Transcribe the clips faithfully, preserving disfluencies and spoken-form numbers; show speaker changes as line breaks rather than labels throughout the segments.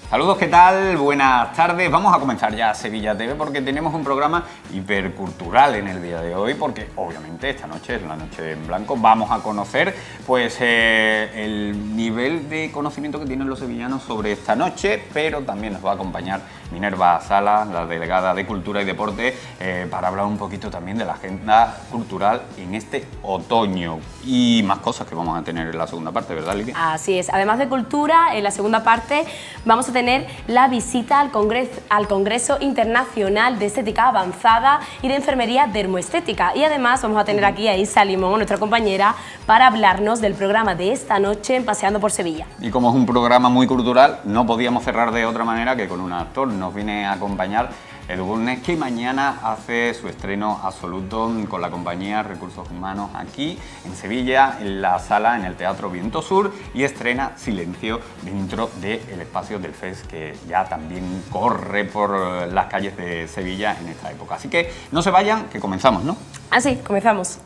Saludos, ¿qué tal? Buenas tardes. Vamos a comenzar ya Sevilla T V porque tenemos un programa hipercultural en el día de hoy, porque obviamente esta noche es la noche en blanco. Vamos a conocer pues eh, el nivel de conocimiento que tienen los sevillanos sobre esta noche, pero también nos va a acompañar Minerva Salas, la delegada de Cultura y Deporte, eh, para hablar un poquito también de la agenda cultural en este otoño y más cosas que vamos a tener en la segunda parte, ¿verdad, Lidia?
Así es. Además de cultura, en la segunda parte vamos a tener la visita al Congreso, al Congreso Internacional de Estética Avanzada y de Enfermería Dermoestética. Y además vamos a tener aquí a Isa Limón, nuestra compañera, para hablarnos del programa de esta noche en Paseando por Sevilla.
Y como es un programa muy cultural, no podíamos cerrar de otra manera que con un actor. Nos viene a acompañar Edu Bulnes, que mañana hace su estreno absoluto con la compañía Recursos Humanos aquí en Sevilla, en la sala, en el Teatro Viento Sur, y estrena Silencio dentro del espacio del F E S, que ya también corre por las calles de Sevilla en esta época. Así que no se vayan, que comenzamos, ¿no?
Así, comenzamos.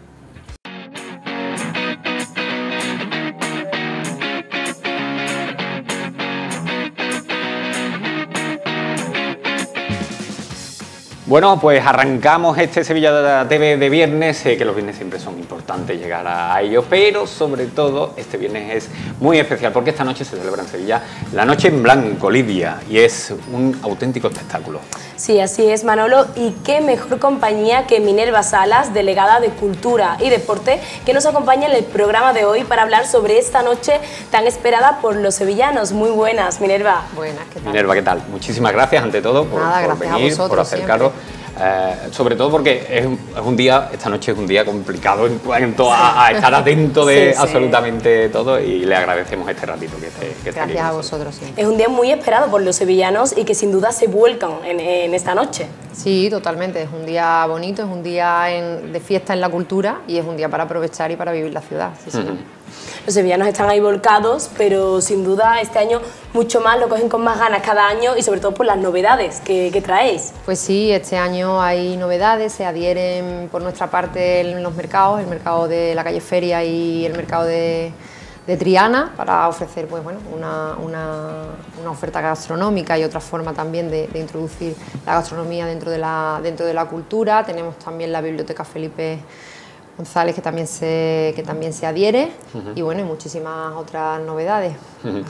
Bueno, pues arrancamos este Sevilla T V de viernes. Sé que los viernes siempre son importantes llegar a ellos, pero sobre todo este viernes es muy especial porque esta noche se celebra en Sevilla la Noche en Blanco, Lidia, y es un auténtico espectáculo.
Sí, así es, Manolo, y qué mejor compañía que Minerva Salas, delegada de Cultura y Deporte, que nos acompaña en el programa de hoy para hablar sobre esta noche tan esperada por los sevillanos. Muy buenas, Minerva.
Buenas, ¿qué tal?
Minerva, ¿qué tal? Muchísimas gracias ante todo por,
Nada,
por
gracias
venir,
a vosotros,
por acercaros. Eh, sobre todo porque es un, es un día, esta noche es un día complicado en cuanto sí. a, a estar atento de sí, sí. absolutamente todo, y le agradecemos este ratito que esté, que esté aquí.
Gracias a vosotros. Sí.
Es un día muy esperado por los sevillanos y que sin duda se vuelcan en, en esta noche.
Sí, totalmente. Es un día bonito, es un día en, de fiesta en la cultura y es un día para aprovechar y para vivir la ciudad. Sí, sí. Uh-huh.
Los sevillanos están ahí volcados, pero sin duda este año mucho más, lo cogen con más ganas cada año y sobre todo por las novedades que, que traéis.
Pues sí, este año hay novedades, se adhieren por nuestra parte en los mercados, el mercado de la calle Feria y el mercado de, de Triana, para ofrecer pues, bueno, una, una, una oferta gastronómica y otra forma también de, de introducir la gastronomía dentro de la, dentro de la cultura. Tenemos también la Biblioteca Felipe González, que también se, que también se adhiere, uh-huh. y bueno, y muchísimas otras novedades.
Uh-huh.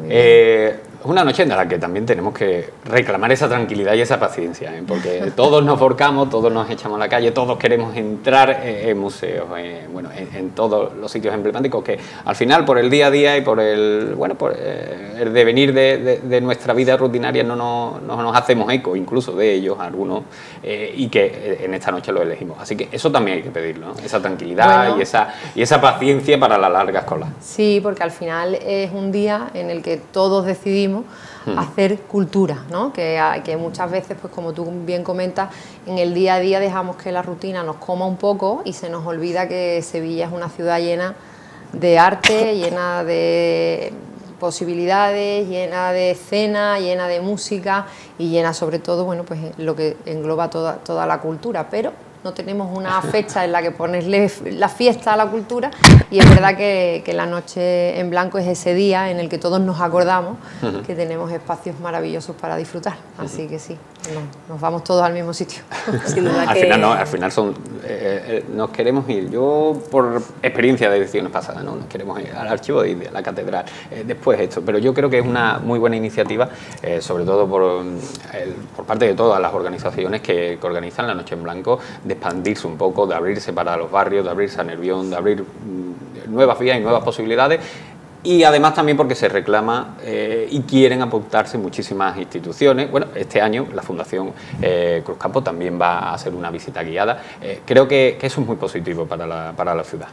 eh, es una noche en la que también tenemos que reclamar esa tranquilidad y esa paciencia, ¿eh? Porque todos nos volcamos, todos nos echamos a la calle, todos queremos entrar en, en museos, en, bueno, en, en todos los sitios emblemáticos que al final por el día a día y por el, bueno, por eh, el devenir de, de, de nuestra vida rutinaria no nos, no nos hacemos eco incluso de ellos, algunos, eh, y que en esta noche lo elegimos. Así que eso también hay que pedirlo, ¿no? Esa tranquilidad bueno, y, esa, y esa paciencia para las largas colas.
Sí, porque al final es un día en el que todos decidimos hmm. hacer cultura, ¿no? Que, que muchas veces, pues como tú bien comentas, en el día a día dejamos que la rutina nos coma un poco y se nos olvida que Sevilla es una ciudad llena de arte, llena de posibilidades, llena de escena, llena de música y llena sobre todo, bueno, pues lo que engloba toda, toda la cultura, pero no tenemos una fecha en la que ponerle la fiesta a la cultura, y es verdad que, que la Noche en Blanco es ese día en el que todos nos acordamos uh-huh. que tenemos espacios maravillosos para disfrutar, así uh-huh. que sí, no, nos vamos todos al mismo sitio.
Sin duda
al,
que...
final no, al final son, eh, eh, nos queremos ir, yo por experiencia de ediciones pasadas, ¿no? Nos queremos ir al Archivo de India, a la Catedral, eh, después esto, pero yo creo que es una muy buena iniciativa, eh, sobre todo por, el, por parte de todas las organizaciones que, que organizan la Noche en Blanco, de expandirse un poco, de abrirse para los barrios, de abrirse a Nervión, de abrir mmm, nuevas vías y nuevas posibilidades, y además también porque se reclama eh, y quieren apuntarse muchísimas instituciones. Bueno, este año la Fundación eh, Cruzcampo también va a hacer una visita guiada. Eh, creo que, que eso es muy positivo para la, para la ciudad.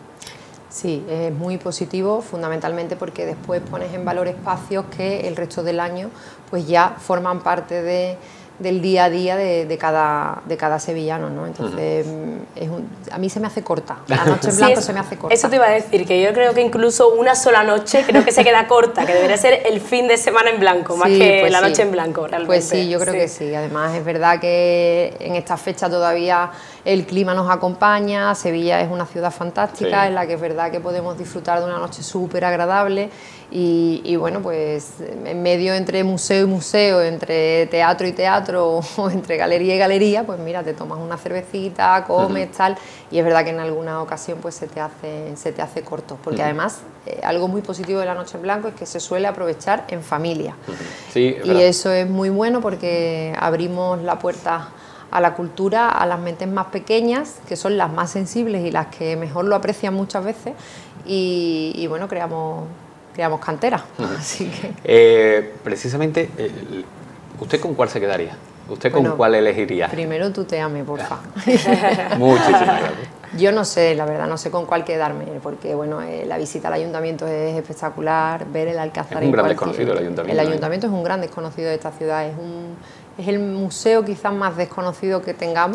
Sí, es muy positivo, fundamentalmente porque después pones en valor espacios que el resto del año pues ya forman parte de del día a día de, de, cada, de cada sevillano, ¿no? Entonces, uh-huh. es un, a mí se me hace corta, la noche en blanco sí, se me hace corta.
Eso te iba a decir, que yo creo que incluso una sola noche creo que se queda corta, que debería ser el fin de semana en blanco, más sí, que pues la sí. noche en blanco, realmente.
Pues sí, yo creo sí. que sí, además es verdad que en esta fecha todavía el clima nos acompaña, Sevilla es una ciudad fantástica, sí. en la que es verdad que podemos disfrutar de una noche súper agradable. Y, y bueno, pues en medio entre museo y museo, entre teatro y teatro, o entre galería y galería, pues mira, te tomas una cervecita, comes, uh-huh. tal, y es verdad que en alguna ocasión pues se te hace, se te hace corto, porque uh-huh. además eh, algo muy positivo de la Noche en Blanco es que se suele aprovechar en familia, uh-huh. sí, y eso es muy bueno porque abrimos la puerta a la cultura, a las mentes más pequeñas, que son las más sensibles y las que mejor lo aprecian muchas veces, y, y bueno, creamos... creamos cantera, uh-huh. así que...
Eh, precisamente, eh, ¿usted con cuál se quedaría? ¿Usted con bueno, cuál elegiría?
Primero tuteame, porfa.
Muchísimas gracias.
Yo no sé, la verdad, no sé con cuál quedarme, porque bueno, eh, la visita al ayuntamiento es espectacular, ver el Alcázar...
Es un gran desconocido el ayuntamiento.
El ayuntamiento ¿no? es un gran desconocido de esta ciudad, es, un, es el museo quizás más desconocido que tengamos,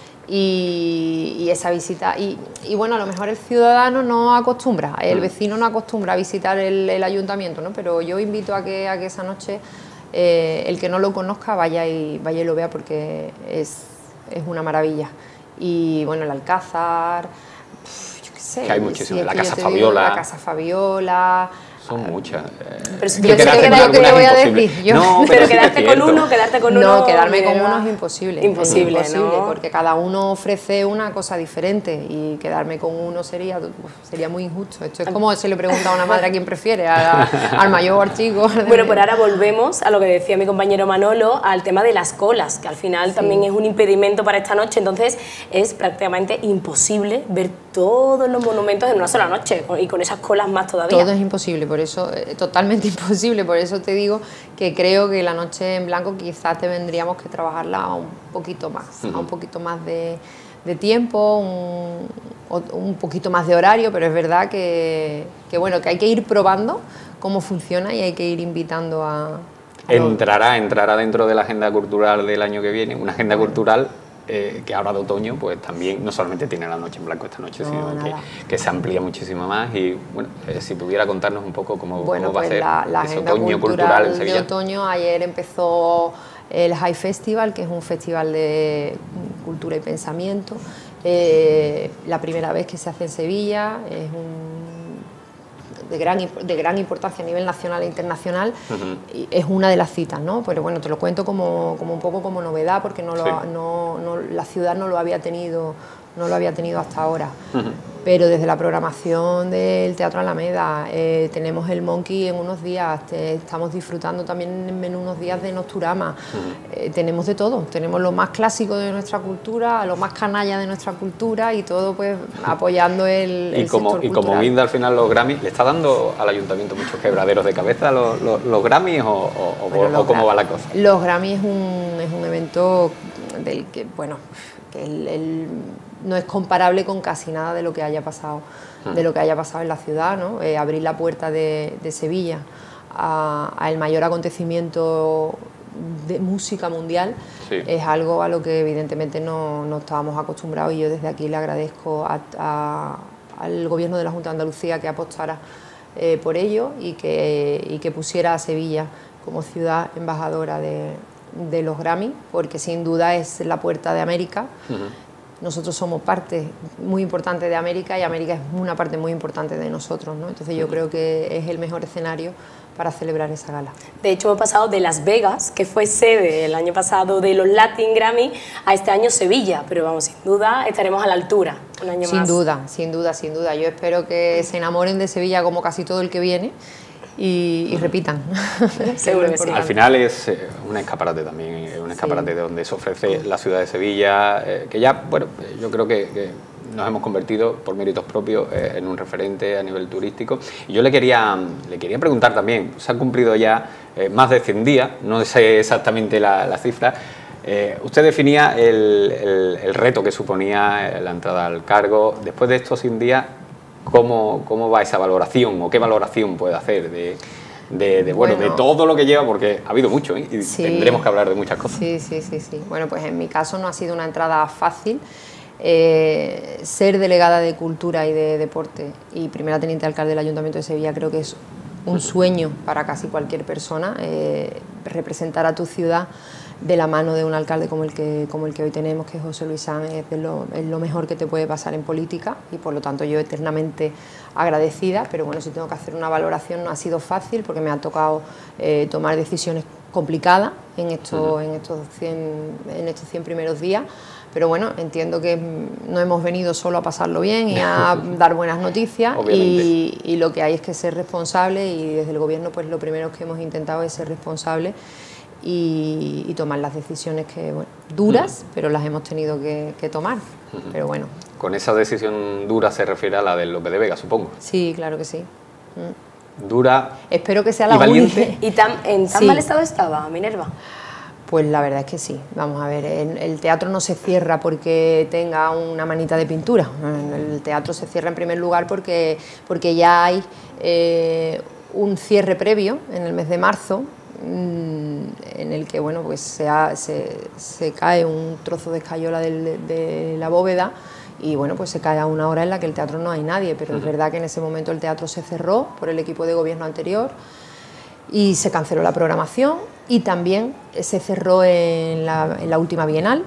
Y, y esa visita, y, y bueno, a lo mejor el ciudadano no acostumbra, el vecino no acostumbra a visitar el, el ayuntamiento, ¿no? Pero yo invito a que, a que esa noche eh, el que no lo conozca vaya y, vaya y lo vea porque es, es una maravilla. Y bueno, el Alcázar, yo qué sé.
Que hay muchísimo, sí, la Casa Fabiola.
Digo, la Casa Fabiola.
Son muchas. Eh,
pero si yo sé que lo que le voy a decir. Yo.
No, pero, pero quedarte con uno, quedarte con uno.
No, quedarme con uno es imposible.
Imposible,
es imposible
¿no?
Porque cada uno ofrece una cosa diferente y quedarme con uno sería, sería muy injusto. Esto es como si le pregunta a una madre a quién prefiere, a, al mayor o al chico.
Bueno, pues ahora volvemos a lo que decía mi compañero Manolo, al tema de las colas, que al final sí. también es un impedimento para esta noche, entonces es prácticamente imposible ver todos los monumentos en una sola noche y con esas colas más todavía.
Todo es imposible, por eso, eh, totalmente imposible, por eso te digo que creo que la Noche en Blanco quizás tendríamos que trabajarla un poquito más, uh-huh. a un poquito más de, de tiempo, un, un poquito más de horario, pero es verdad que, que, bueno, que hay que ir probando cómo funciona y hay que ir invitando a... a
entrará, entrará dentro de la agenda cultural del año que viene, una agenda cultural Eh, que ahora de otoño pues también no solamente tiene la Noche en Blanco esta noche, no, sino que, que se amplía muchísimo más y bueno, eh, si pudiera contarnos un poco cómo,
bueno,
cómo va
pues
a ser
la, la
ese
agenda
otoño
cultural,
cultural en Sevilla.
De otoño, ayer empezó el High Festival, que es un festival de cultura y pensamiento, eh, la primera vez que se hace en Sevilla, es un De gran, de gran importancia a nivel nacional e internacional, uh-huh. y es una de las citas, ¿no? Pero bueno, te lo cuento como, como un poco como novedad, porque no lo, sí. no, no, la ciudad no lo había tenido, no lo había tenido hasta ahora. Uh-huh. Pero desde la programación del Teatro Alameda, eh, tenemos el Monkey en unos días, te, estamos disfrutando también en unos días de Nosturama, uh-huh. eh, tenemos de todo, tenemos lo más clásico de nuestra cultura, lo más canalla de nuestra cultura y todo pues apoyando el,
y
el
como,
sector
y como guinda al final los Grammy, ¿le está dando al ayuntamiento muchos quebraderos de cabeza los, los, los Grammy o, o, bueno, o, o cómo va la cosa?
Los Grammy es un, es un evento del que, bueno, que el, el no es comparable con casi nada de lo que haya pasado, uh-huh. de lo que haya pasado en la ciudad, ¿no? Eh, abrir la puerta de, de Sevilla al mayor acontecimiento de música mundial sí. es algo a lo que evidentemente no, no estábamos acostumbrados y yo desde aquí le agradezco a, a, al Gobierno de la Junta de Andalucía que apostara eh, por ello y que, y que pusiera a Sevilla como ciudad embajadora de, de los Grammy, porque sin duda es la puerta de América. Uh-huh. Nosotros somos parte muy importante de América y América es una parte muy importante de nosotros, ¿no? Entonces yo creo que es el mejor escenario para celebrar esa gala.
De hecho hemos pasado de Las Vegas, que fue sede el año pasado de los Latin Grammy, a este año Sevilla, pero vamos, sin duda estaremos a la altura un año
sin
más.
Sin duda, sin duda, sin duda. Yo espero que se enamoren de Sevilla como casi todo el que viene y, y repitan.
Seguro que sí.
Al final es eh, un escaparate también, un escaparate sí. de donde se ofrece la ciudad de Sevilla, eh, que ya, bueno, yo creo que, que nos hemos convertido por méritos propios eh, en un referente a nivel turístico. Y yo le quería, le quería preguntar también, se han cumplido ya eh, más de cien días, no sé exactamente la, la cifra. Eh, usted definía el, el, el reto que suponía la entrada al cargo. Después de estos cien días, ¿cómo, cómo va esa valoración o qué valoración puede hacer de...? de, de, bueno,
Bueno.
de todo lo que lleva, porque ha habido mucho, ¿eh? Y
Sí.
tendremos que hablar de muchas cosas.
Sí, sí, sí, sí. Bueno, pues en mi caso no ha sido una entrada fácil. Eh, ser delegada de Cultura y de Deporte y primera teniente alcalde del Ayuntamiento de Sevilla creo que es un sueño para casi cualquier persona. Eh, representar a tu ciudad de la mano de un alcalde como el que, como el que hoy tenemos, que es José Luis Sanz, es, de lo, es lo mejor que te puede pasar en política y por lo tanto yo eternamente agradecida, pero bueno, si tengo que hacer una valoración no ha sido fácil porque me ha tocado eh, tomar decisiones complicadas en estos, uh-huh. en, estos cien, en estos cien primeros días, pero bueno, entiendo que no hemos venido solo a pasarlo bien y a dar buenas noticias y, y lo que hay es que ser responsable y desde el gobierno pues lo primero que hemos intentado es ser responsable y, y tomar las decisiones que, bueno, duras, uh-huh. pero las hemos tenido que, que tomar, uh-huh. pero bueno.
Con esa decisión dura se refiere a la del Lope de Vega, supongo.
Sí, claro que sí.
Mm. Dura.
Espero que sea la
y valiente.
única.
¿Y tan, en tan
sí.
mal estado estaba, Minerva?
Pues la verdad es que sí. Vamos a ver, el, el teatro no se cierra porque tenga una manita de pintura. El teatro se cierra en primer lugar porque, porque ya hay eh, un cierre previo en el mes de marzo, en el que bueno, pues se, ha, se, se cae un trozo de escayola de, de la bóveda y bueno, pues se cae a una hora en la que el teatro no hay nadie, pero uh-huh. es verdad que en ese momento el teatro se cerró por el equipo de gobierno anterior y se canceló la programación y también se cerró en la, en la última Bienal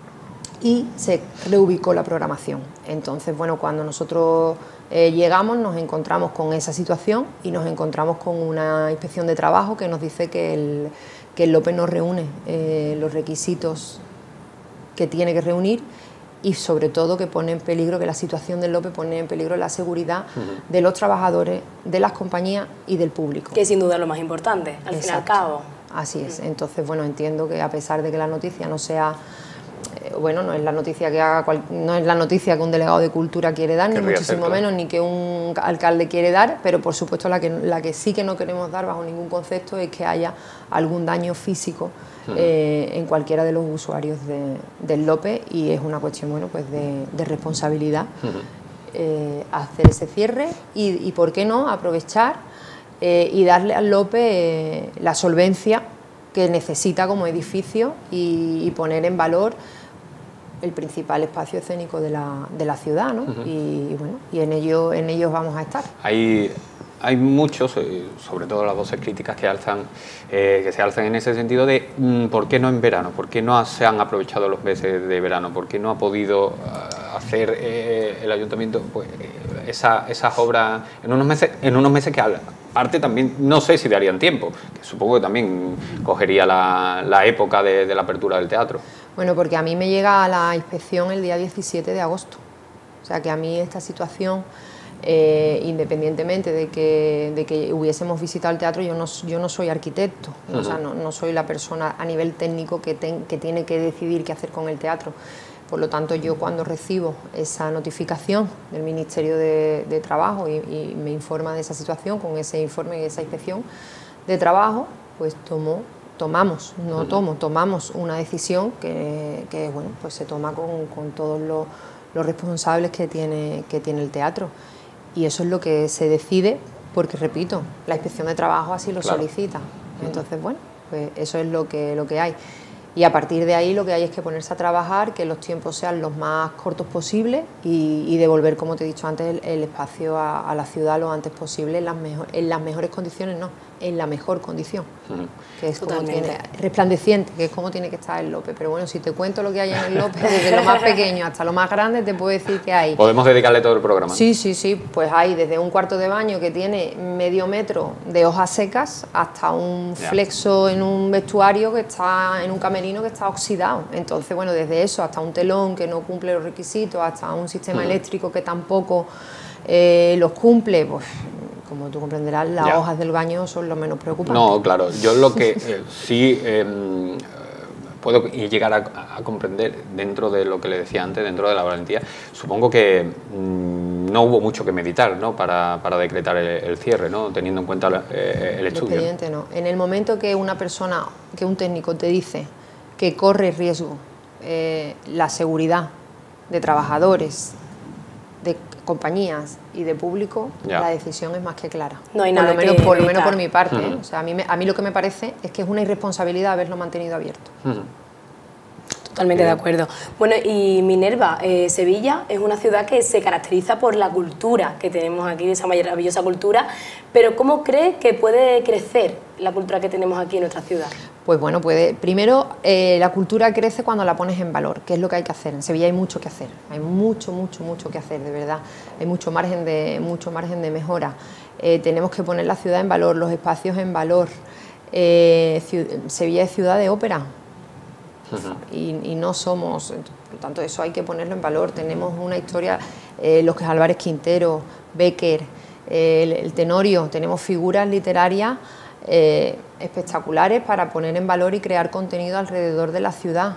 y se reubicó la programación. Entonces, bueno, cuando nosotros eh, llegamos nos encontramos con esa situación y nos encontramos con una inspección de trabajo que nos dice que el, que el Lope no reúne eh, los requisitos que tiene que reunir y sobre todo que pone en peligro, que la situación del Lope pone en peligro la seguridad uh-huh. de los trabajadores, de las compañías y del público.
Que sin duda es lo más importante, al
Exacto.
fin y al cabo.
Así es, entonces bueno, entiendo que a pesar de que la noticia no sea, eh, bueno, no es la noticia que haga cual, no es la noticia que un delegado de Cultura quiere dar, ni muchísimo ser, menos, ni que un alcalde quiere dar, pero por supuesto la que, la que sí que no queremos dar bajo ningún concepto es que haya algún daño físico eh, en cualquiera de los usuarios de, del Lope y es una cuestión, bueno, pues de, de responsabilidad uh-huh. eh, hacer ese cierre y, y por qué no aprovechar Eh, y darle al Lope eh, la solvencia que necesita como edificio y, y poner en valor el principal espacio escénico de la, de la ciudad, ¿no? Uh-huh. y, y bueno, y en ello, en ellos vamos a estar.
Hay, hay muchos, sobre todo las voces críticas que alzan, eh, que se alzan en ese sentido de mm, ¿por qué no en verano? ¿Por qué no se han aprovechado los meses de verano? ¿Por qué no ha podido uh, hacer eh, el ayuntamiento pues, esa, esas obras en unos meses, en unos meses que hablan? Parte también, no sé si darían tiempo, que supongo que también cogería la, la época de, de la apertura del teatro.
Bueno, porque a mí me llega la inspección el día diecisiete de agosto, o sea que a mí esta situación, eh, independientemente de que, de que hubiésemos visitado el teatro, yo no, yo no soy arquitecto, uh-huh. o sea, no, no soy la persona a nivel técnico que, ten, que tiene que decidir qué hacer con el teatro. Por lo tanto, yo cuando recibo esa notificación del Ministerio de, de Trabajo y, y me informa de esa situación, con ese informe y esa inspección de trabajo, pues tomo, tomamos, no tomo, tomamos una decisión que, que bueno, pues se toma con, con todos los, los responsables que tiene, que tiene el teatro. Y eso es lo que se decide, porque repito, la Inspección de Trabajo así lo claro. solicita. Entonces, bueno, pues eso es lo que, lo que hay. Y a partir de ahí lo que hay es que ponerse a trabajar, que los tiempos sean los más cortos posibles y, y devolver, como te he dicho antes, el, el espacio a, a la ciudad lo antes posible, en las, mejor, en las mejores condiciones, no, en la mejor condición, uh-huh. que es como tiene, resplandeciente, que es como tiene que estar el Lope. Pero bueno, si te cuento lo que hay en el Lope, desde lo más pequeño hasta lo más grande, te puedo decir que hay...
¿Podemos dedicarle todo el programa?
Sí, sí, sí, pues hay desde un cuarto de baño que tiene medio metro de hojas secas hasta un yeah. flexo en un vestuario que está en un camerino que está oxidado. Entonces, bueno, desde eso hasta un telón que no cumple los requisitos, hasta un sistema uh-huh. eléctrico que tampoco eh, los cumple, pues... Como tú comprenderás, las ya. hojas del baño son lo menos preocupantes.
No, claro. Yo lo que eh, sí eh, puedo llegar a, a comprender dentro de lo que le decía antes, dentro de la valentía, supongo que mmm, no hubo mucho que meditar, ¿no? para, para decretar el, el cierre, ¿no? Teniendo en cuenta la, eh, el estudio.
El expediente, ¿no? En el momento que una persona, que un técnico te dice que corre riesgo eh, la seguridad de trabajadores de compañías y de público,
ya.
la decisión es más que clara.
No hay
por
nada
lo menos,
que
por lo menos por
evitar.
mi parte.
Uh-huh.
¿eh? O sea, a mí, me, a mí lo que me parece es que es una irresponsabilidad haberlo mantenido abierto.
Uh-huh.
Totalmente
Bien.
de acuerdo. Bueno, y Minerva, eh, Sevilla es una ciudad que se caracteriza por la cultura que tenemos aquí, esa maravillosa cultura, pero ¿cómo crees que puede crecer la cultura que tenemos aquí en nuestra ciudad?
Pues bueno, puede. Primero, eh, la cultura crece cuando la pones en valor, que es lo que hay que hacer. En Sevilla hay mucho que hacer, hay mucho, mucho, mucho que hacer, de verdad. Hay mucho margen de, mucho margen de mejora. Eh, tenemos que poner la ciudad en valor, los espacios en valor. Eh, Sevilla es ciudad de ópera. Uh-huh. y, y no somos, por lo tanto eso hay que ponerlo en valor. Tenemos una historia, eh, los que Álvarez Quintero, Bécquer, eh, el, el Tenorio, tenemos figuras literarias eh, espectaculares para poner en valor y crear contenido alrededor de la ciudad.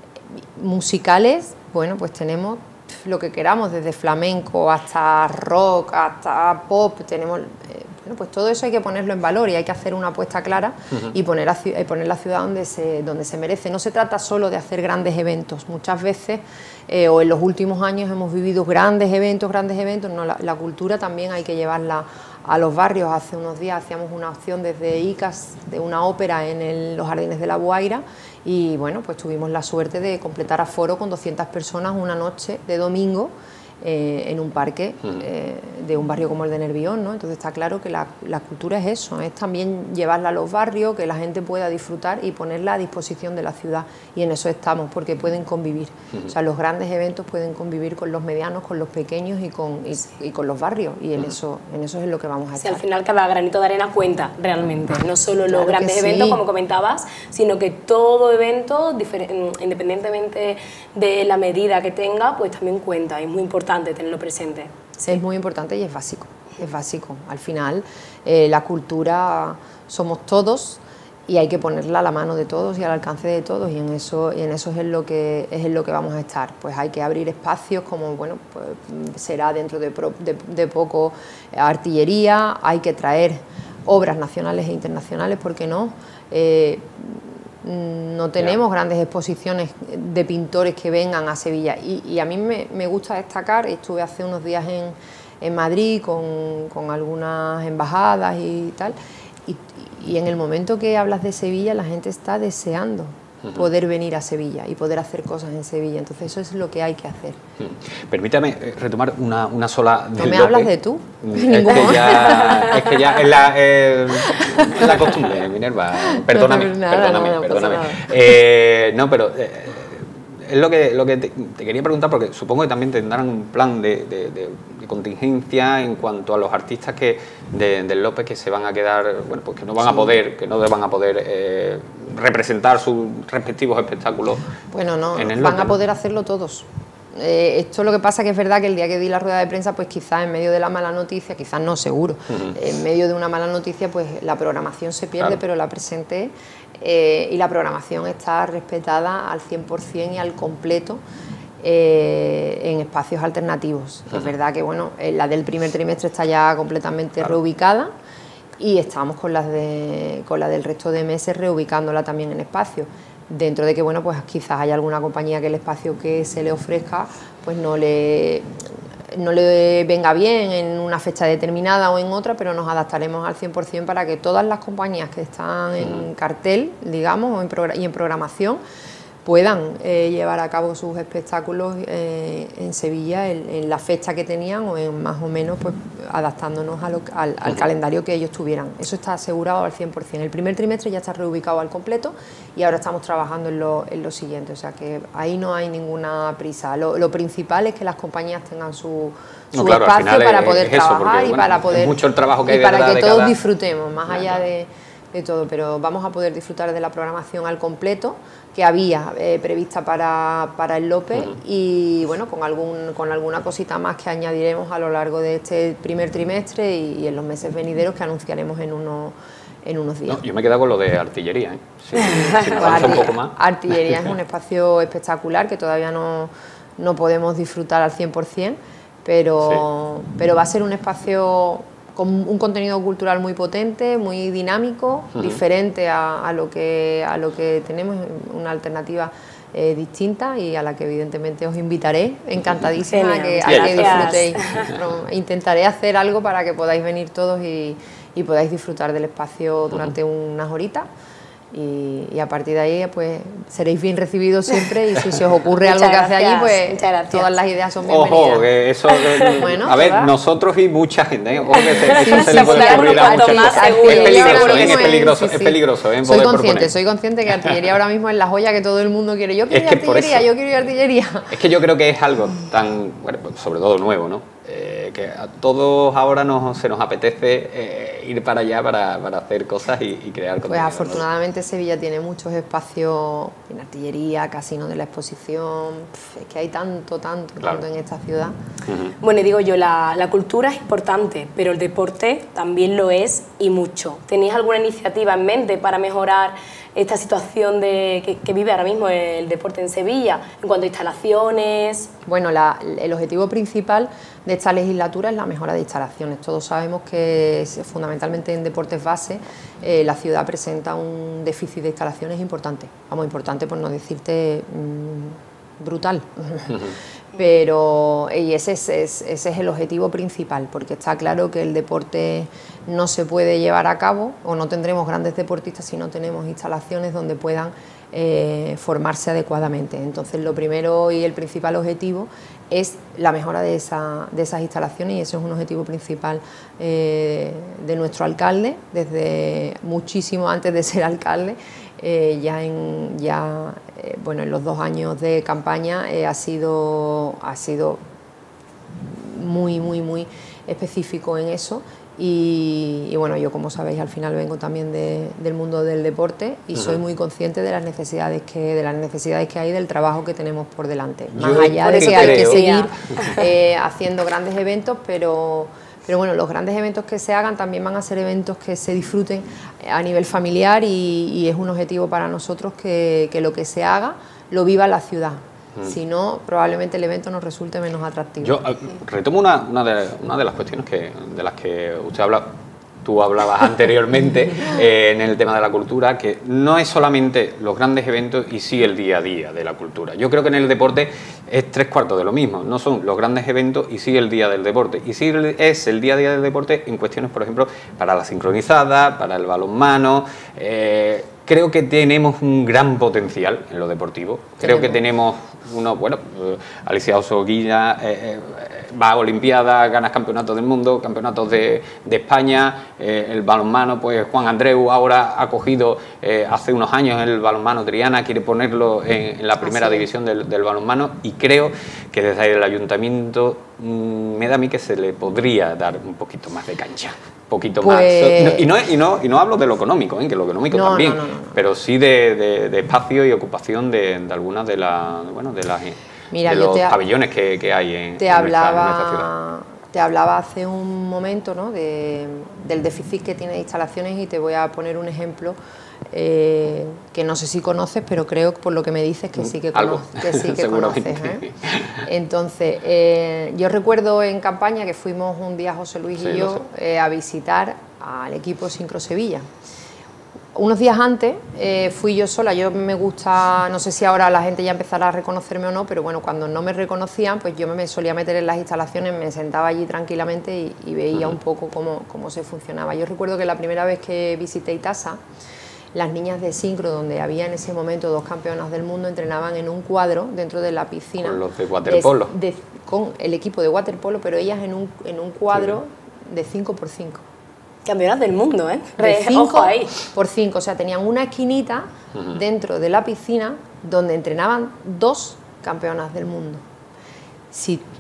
Musicales, bueno, pues tenemos lo que queramos, desde flamenco hasta rock, hasta pop, tenemos... Eh, Bueno, pues todo eso hay que ponerlo en valor y hay que hacer una apuesta clara uh-huh. y, poner a, y poner la ciudad donde se, donde se merece. No se trata solo de hacer grandes eventos. Muchas veces, eh, o en los últimos años, hemos vivido grandes eventos, grandes eventos. No, la, la cultura también hay que llevarla a los barrios. Hace unos días hacíamos una opción desde I C A S de una ópera en el, los Jardines de la Guaira y bueno, pues tuvimos la suerte de completar aforo con doscientas personas una noche de domingo. Eh, en un parque eh, de un barrio como el de Nervión, ¿no? Entonces está claro que la, la cultura es eso, es también llevarla a los barrios, que la gente pueda disfrutar y ponerla a disposición de la ciudad, y en eso estamos, porque pueden convivir. Uh-huh. O sea, los grandes eventos pueden convivir con los medianos, con los pequeños y con, y, y con los barrios, y en, uh-huh. eso, en eso es lo que vamos a
sí,
estar.
Al final cada granito de arena cuenta realmente, no solo
claro
los grandes
sí.
eventos, como comentabas, sino que todo evento, independientemente de la medida que tenga, pues también cuenta, y es muy importante tenerlo presente.
Sí. Es muy importante y es básico, es básico. Al final, eh, la cultura somos todos y hay que ponerla a la mano de todos y al alcance de todos, y en eso, y en eso es en lo que es en lo que vamos a estar. Pues hay que abrir espacios como, bueno, pues será dentro de, pro, de, de poco artillería, hay que traer obras nacionales e internacionales, ¿por qué no? Eh, no tenemos grandes exposiciones de pintores que vengan a Sevilla y, y a mí me, me gusta destacar, estuve hace unos días en, en Madrid con, con algunas embajadas y tal, y, y en el momento que hablas de Sevilla la gente está deseando uh-huh. poder venir a Sevilla y poder hacer cosas en Sevilla, entonces eso es lo que hay que hacer.
Uh-huh. Permítame retomar una, una sola...
¿No me hablas de tú?
Es que ya, es que ya es la, eh, es la costumbre, Minerva. Perdóname,
no, nada,
perdóname,
no, no,
perdóname.
No
eh, no, pero eh, es lo que, lo que te, te quería preguntar, porque supongo que también tendrán un plan de, de, de, de contingencia en cuanto a los artistas que de, del López que se van a quedar, bueno, pues que no van sí. a poder, que no van a poder eh, representar sus respectivos espectáculos.
Bueno, no,
en el
van
López,
a poder hacerlo todos. Eh, esto lo que pasa que es verdad que el día que di la rueda de prensa, pues quizás en medio de la mala noticia, quizás no, seguro, uh-huh. en medio de una mala noticia, pues la programación se pierde, claro. pero la presenté eh, y la programación está respetada al cien por cien y al completo eh, en espacios alternativos. Uh-huh. Es verdad que, bueno, la del primer trimestre está ya completamente claro. reubicada y estamos con las de, con la del resto de meses reubicándola también en espacios. Dentro de que, bueno, pues quizás haya alguna compañía que el espacio que se le ofrezca pues no le, no le venga bien en una fecha determinada o en otra, pero nos adaptaremos al cien por cien para que todas las compañías que están en cartel, digamos, o en progr- y en programación puedan eh, llevar a cabo sus espectáculos eh, en Sevilla en, en la fecha que tenían o en más o menos pues adaptándonos a lo, al, al uh-huh. calendario que ellos tuvieran. Eso está asegurado al cien por cien. El primer trimestre ya está reubicado al completo y ahora estamos trabajando en lo, en lo siguiente, o sea que ahí no hay ninguna prisa. Lo, lo principal es que las compañías tengan su, su no, claro, espacio para poder es eso, trabajar porque, y bueno, para poder
mucho el trabajo que
y
hay
para que
de
todos
cada...
disfrutemos más
claro.
allá de, de todo, pero vamos a poder disfrutar de la programación al completo que había eh, prevista para, para el López uh-huh. y bueno, con algún con alguna cosita más que añadiremos a lo largo de este primer trimestre y, y en los meses venideros que anunciaremos en unos en unos días.
No, yo me he quedado con lo de artillería, ¿eh? Sí, si nos avanza un poco más.
Artillería es un espacio espectacular que todavía no, no podemos disfrutar al cien por cien, pero, sí. pero va a ser un espacio con un contenido cultural muy potente, muy dinámico, uh-huh. diferente a, a, lo que, a lo que tenemos, una alternativa eh, distinta y a la que evidentemente os invitaré, encantadísima a que, a
Genial.
que disfrutéis. No, intentaré hacer algo para que podáis venir todos y, y podáis disfrutar del espacio durante unas horitas. Y, y a partir de ahí pues seréis bien recibidos siempre y si se os ocurre algo que hace allí pues todas las ideas son bienvenidas.
Ojo, que eso de,
bueno,
a ver,
¿verdad?
Nosotros y mucha gente, ¿eh? Ojo que se, eso
Sí,
se
sí,
le puede
sí,
ocurrir a
cuanto
mucha
más
gente.
seguro.
Es peligroso,
Yo
¿eh?
ahora
es
mismo
peligroso,
sí, sí.
es peligroso, ¿eh?
Soy
Poder
consciente,
proponer.
soy consciente que artillería ahora mismo es la joya que todo el mundo quiere. Yo quiero
Es
ir
que por
artillería,
eso.
yo quiero ir artillería.
Es que yo creo que es algo tan, bueno, sobre todo nuevo, ¿no? Eh, que a todos ahora nos, se nos apetece eh, ir para allá para, para hacer cosas y, y crear
Pues
contenido,
afortunadamente Sevilla tiene muchos espacios en artillería, casino de la exposición. Pff, es que hay tanto, tanto,
Claro.
tanto en esta ciudad.
Uh-huh.
Bueno, y digo yo, la, la cultura es importante, pero el deporte también lo es y mucho. ¿Tenéis alguna iniciativa en mente para mejorar esta situación de, que, que vive ahora mismo el deporte en Sevilla, en cuanto a instalaciones?
Bueno, la- el objetivo principal de esta legislatura es la mejora de instalaciones. Todos sabemos que es- fundamentalmente en deportes base eh, la ciudad presenta un déficit de instalaciones importante. Vamos, importante por no decirte mm, brutal. Pero y ese, es, es- ese es el objetivo principal, porque está claro que el deporte no se puede llevar a cabo o no tendremos grandes deportistas si no tenemos instalaciones donde puedan eh, formarse adecuadamente. Entonces, lo primero y el principal objetivo es la mejora de, esa, de esas instalaciones y ese es un objetivo principal eh, de nuestro alcalde, desde muchísimo antes de ser alcalde. Eh, ya en, ya, eh, bueno, en los dos años de campaña eh, ha sido, ha sido muy, muy, muy específico en eso. Y, y bueno, yo como sabéis al final vengo también de, del mundo del deporte y uh-huh. soy muy consciente de las necesidades que de las necesidades que hay del trabajo que tenemos por delante. Más
yo
allá de que
creo.
hay que seguir eh, haciendo grandes eventos, pero pero bueno, los grandes eventos que se hagan también van a ser eventos que se disfruten a nivel familiar y, y es un objetivo para nosotros que, que lo que se haga lo viva la ciudad. Si no, probablemente el evento nos resulte menos atractivo.
Yo uh, retomo una, una, de, una de las cuestiones que, de las que usted habla, tú hablabas anteriormente eh, en el tema de la cultura, que no es solamente los grandes eventos y sí el día a día de la cultura. Yo creo que en el deporte es tres cuartos de lo mismo, no son los grandes eventos y sí el día del deporte. Y sí es el día a día del deporte en cuestiones, por ejemplo, para la sincronizada, para el balonmano. Eh, creo que tenemos un gran potencial en lo deportivo. Creo que tenemos uno, bueno, eh, Alicia Osoguilla eh, eh, va a Olimpiadas, gana campeonatos del mundo, campeonatos de, de España, eh, el balonmano, pues Juan Andreu ahora ha cogido eh, hace unos años el balonmano Triana, quiere ponerlo en, en la primera división del, del balonmano y creo que desde el ayuntamiento mmm, me da a mí que se le podría dar un poquito más de cancha. Poquito
pues...
más. Y no, y, no, y no hablo de lo económico, ¿eh? Que lo económico
no,
también,
no, no, no, no.
pero sí de, de, de espacio y ocupación de, de algunas de las bueno, de, las,
Mira,
de
yo
los
te,
pabellones que, que hay en,
te
en,
hablaba,
nuestra, en nuestra ciudad.
Te hablaba hace un momento, ¿no? de, del déficit que tiene de instalaciones y te voy a poner un ejemplo eh, que no sé si conoces, pero creo por lo que me dices que sí que, cono que, sí que conoces. ¿eh? Entonces, eh, yo recuerdo en campaña que fuimos un día José Luis sí, y yo eh, a visitar al equipo Sincro Sevilla. Unos días antes eh, fui yo sola, yo me gusta, no sé si ahora la gente ya empezará a reconocerme o no, pero bueno, cuando no me reconocían, pues yo me solía meter en las instalaciones, me sentaba allí tranquilamente y, y veía uh-huh. un poco cómo, cómo se funcionaba. Yo recuerdo que la primera vez que visité Itasa, las niñas de Sincro, donde había en ese momento dos campeonas del mundo, entrenaban en un cuadro dentro de la piscina.
Con los de waterpolo.
De, de, con el equipo de waterpolo, pero ellas en un, en un cuadro sí. de cinco por cinco.
Campeonas del mundo, ¿eh?
De cinco por cinco, o sea, tenían una esquinita uh-huh. dentro de la piscina donde entrenaban dos campeonas del mundo. Si
sí.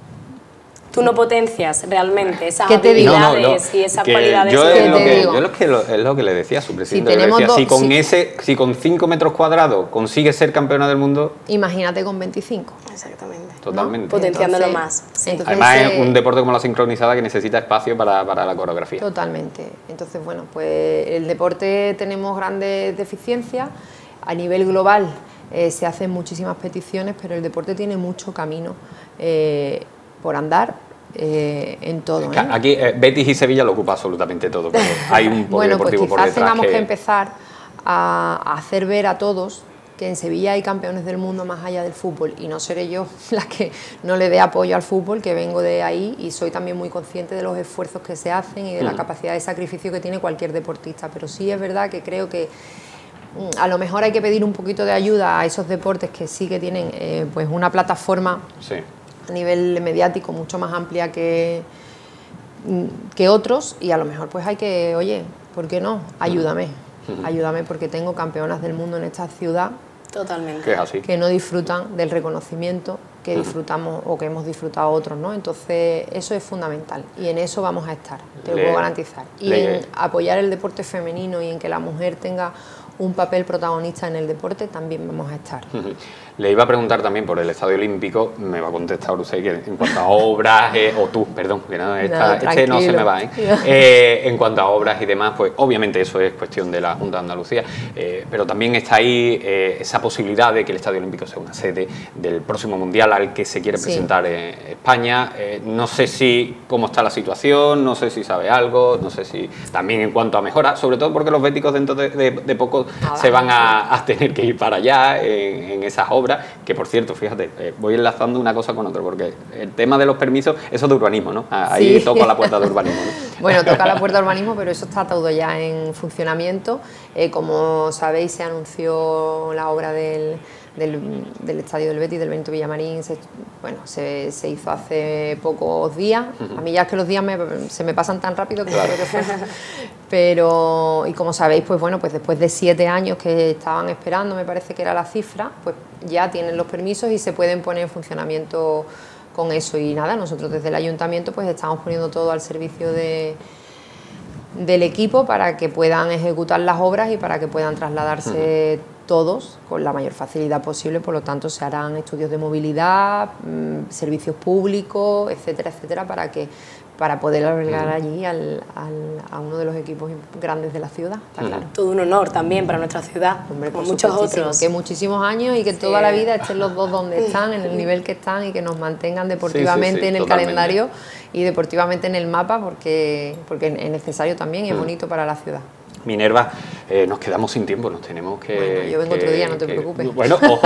tú no potencias realmente esas
¿Qué te digo?
habilidades
no, no,
y esas
que
cualidades.
Yo,
¿Qué
es lo,
te
que,
digo?
yo lo que lo, es lo que le decía a su presidente.
Si,
le decía,
dos,
si con
si,
ese, si con cinco metros cuadrados consigues ser campeona del mundo.
Imagínate con veinticinco.
Exactamente.
Totalmente.
¿No? Potenciándolo
entonces,
más. Sí.
Entonces,
Además
eh,
es un deporte como la sincronizada que necesita espacio para, para la coreografía.
Totalmente. Entonces, bueno, pues el deporte tenemos grandes deficiencias. A nivel global eh, se hacen muchísimas peticiones, pero el deporte tiene mucho camino eh, por andar. Eh, en todo. ¿eh?
Aquí eh, Betis y Sevilla lo ocupa absolutamente todo, pero hay un
bueno,
polideportivo
pues
por
quizás
detrás
tengamos
que...
que empezar a, a hacer ver a todos que en Sevilla hay campeones del mundo más allá del fútbol y no seré yo la que no le dé apoyo al fútbol, que vengo de ahí y soy también muy consciente de los esfuerzos que se hacen y de la capacidad de sacrificio que tiene cualquier deportista, pero sí es verdad que creo que a lo mejor hay que pedir un poquito de ayuda a esos deportes que sí que tienen eh, pues una plataforma sí. a nivel mediático mucho más amplia que, que otros, y a lo mejor pues hay que, oye, ¿por qué no? Ayúdame, uh-huh. ayúdame porque tengo campeonas del mundo en esta ciudad.
Totalmente.
Que es así.
Que no disfrutan del reconocimiento que disfrutamos o que hemos disfrutado otros, ¿no? Entonces eso es fundamental y en eso vamos a estar, te lo puedo garantizar. Y le... en apoyar el deporte femenino y en que la mujer tenga un papel protagonista en el deporte también vamos a estar.
Le iba a preguntar también por el Estadio Olímpico, me va a contestar usted que en cuanto a obras, eh, o tú, perdón, que no, esta, no, este no se me va, ¿eh? Eh, en cuanto a obras y demás, pues obviamente eso es cuestión de la Junta de Andalucía, eh, pero también está ahí eh, esa posibilidad de que el Estadio Olímpico sea una sede del próximo Mundial al que se quiere sí. presentar eh, España. Eh, no sé si cómo está la situación, no sé si sabe algo, no sé si también en cuanto a mejora, sobre todo porque los béticos dentro de, de, de poco ah, se van a, a tener que ir para allá en, en esas obras, que por cierto, fíjate, eh, voy enlazando una cosa con otra, porque el tema de los permisos, eso es de urbanismo, ¿no? Ahí sí. toca la puerta de urbanismo, ¿no?
Bueno, toca la puerta de urbanismo, pero eso está todo ya en funcionamiento. Eh, como sabéis, se anunció la obra del, del, del Estadio del Betis, del Benito Villamarín, se, bueno, se, se hizo hace pocos días. Uh-huh. A mí ya es que los días me, se me pasan tan rápido que claro. creo que fue... Pero, y como sabéis, pues bueno, pues después de siete años que estaban esperando, me parece que era la cifra, pues ya tienen los permisos y se pueden poner en funcionamiento con eso. Y nada, nosotros desde el ayuntamiento pues estamos poniendo todo al servicio de, del equipo para que puedan ejecutar las obras y para que puedan trasladarse uh-huh. todos con la mayor facilidad posible. Por lo tanto, se harán estudios de movilidad, mmm, servicios públicos, etcétera, etcétera, para que para poder albergar allí al, al, a uno de los equipos grandes de la ciudad, está claro.
Todo un honor también para nuestra ciudad,
hombre,
como muchos otros.
Que muchísimos años y que sí. toda la vida estén los dos donde están, en el nivel que están y que nos mantengan deportivamente sí, sí, sí, en el totalmente. calendario y deportivamente en el mapa, porque, porque es necesario también y es bonito para la ciudad.
Minerva, eh, nos quedamos sin tiempo, nos tenemos que...
Bueno, yo vengo
que,
otro día, no te
que,
preocupes.
Bueno, ojo,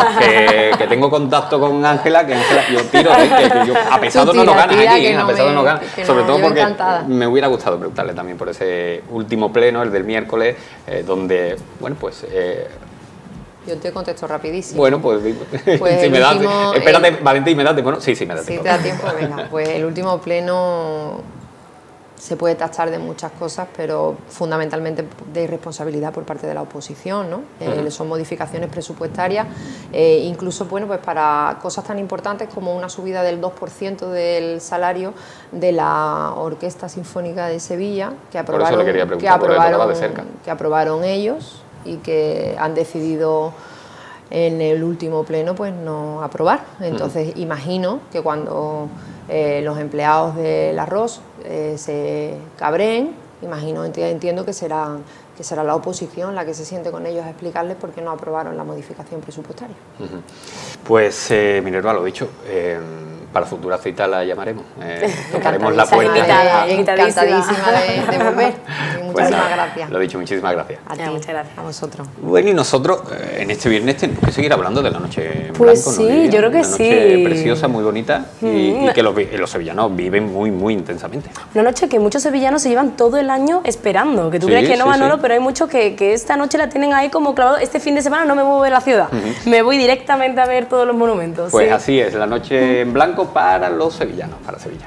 que, que tengo contacto con Ángela, que Ángela, yo tiro, ¿eh? que, que yo, a pesado no nos gana aquí, no a pesado no gana, sobre no, todo porque encantada. Me hubiera gustado preguntarle también por ese último pleno, el del miércoles, eh, donde, bueno, pues... Eh,
Yo te contesto rapidísimo.
Bueno, pues, pues si me das, último, espérate, eh, Valentín, ¿me das tiempo? ¿No? Sí, sí, me da tiempo.
Si te da tiempo, venga. Pues el último pleno se puede tachar de muchas cosas, pero fundamentalmente de irresponsabilidad por parte de la oposición, ¿no? Uh-huh. Eh, son modificaciones presupuestarias, eh, incluso, bueno, pues para cosas tan importantes como una subida del dos por ciento del salario de la Orquesta Sinfónica de Sevilla, que aprobaron, que aprobaron, que aprobaron ellos y que han decidido en el último pleno pues no aprobar. Entonces uh-huh. imagino que cuando eh, los empleados del arroz eh, se cabreen, imagino, entiendo que será, que será la oposición la que se siente con ellos a explicarles por qué no aprobaron la modificación presupuestaria.
Uh-huh. Pues eh, Minerva, lo dicho, eh, para futura cita la llamaremos, eh, tocaremos la puerta.
Invitada, encantadísima de, de volver. Muchísimas pues nada, gracias.
Lo dicho, muchísimas gracias.
A ti,
muchas gracias.
A vosotros.
Bueno, y nosotros eh, en este viernes tenemos que seguir hablando de la noche en
pues
blanco,
sí,
¿no?
yo creo que
una
sí.
Una noche preciosa, muy bonita mm. y, y que los, los sevillanos viven muy, muy intensamente.
Una noche que muchos sevillanos se llevan todo el año esperando, que tú sí, crees que no, sí, Manolo, sí. pero hay muchos que, que esta noche la tienen ahí como clavado. Este fin de semana no me muevo de la ciudad, uh-huh. me voy directamente a ver todos los monumentos.
Pues
sí.
así es, la noche en blanco para los sevillanos, para Sevilla.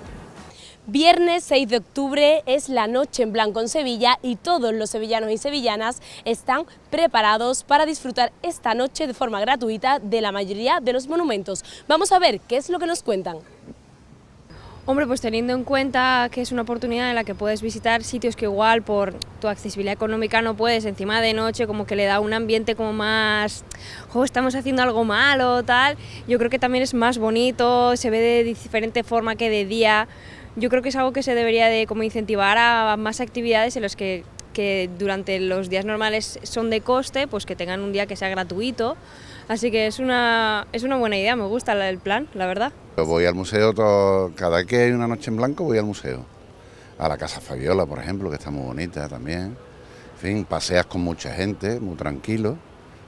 Viernes seis de octubre es la noche en blanco en Sevilla y todos los sevillanos y sevillanas están preparados para disfrutar esta noche de forma gratuita de la mayoría de los monumentos. Vamos a ver qué es lo que nos cuentan.
Hombre, pues teniendo en cuenta que es una oportunidad en la que puedes visitar sitios que igual por tu accesibilidad económica no puedes, encima de noche como que le da un ambiente como más, oh, estamos haciendo algo malo, tal, yo creo que también es más bonito, se ve de diferente forma que de día. Yo creo que es algo que se debería de como incentivar a más actividades en las que, que durante los días normales son de coste, pues que tengan un día que sea gratuito. Así que es una, es una buena idea, me gusta el plan, la verdad.
Yo voy al museo, todo, cada vez que hay una noche en blanco voy al museo. A la Casa Fabiola, por ejemplo, que está muy bonita también. En fin, paseas con mucha gente, muy tranquilo.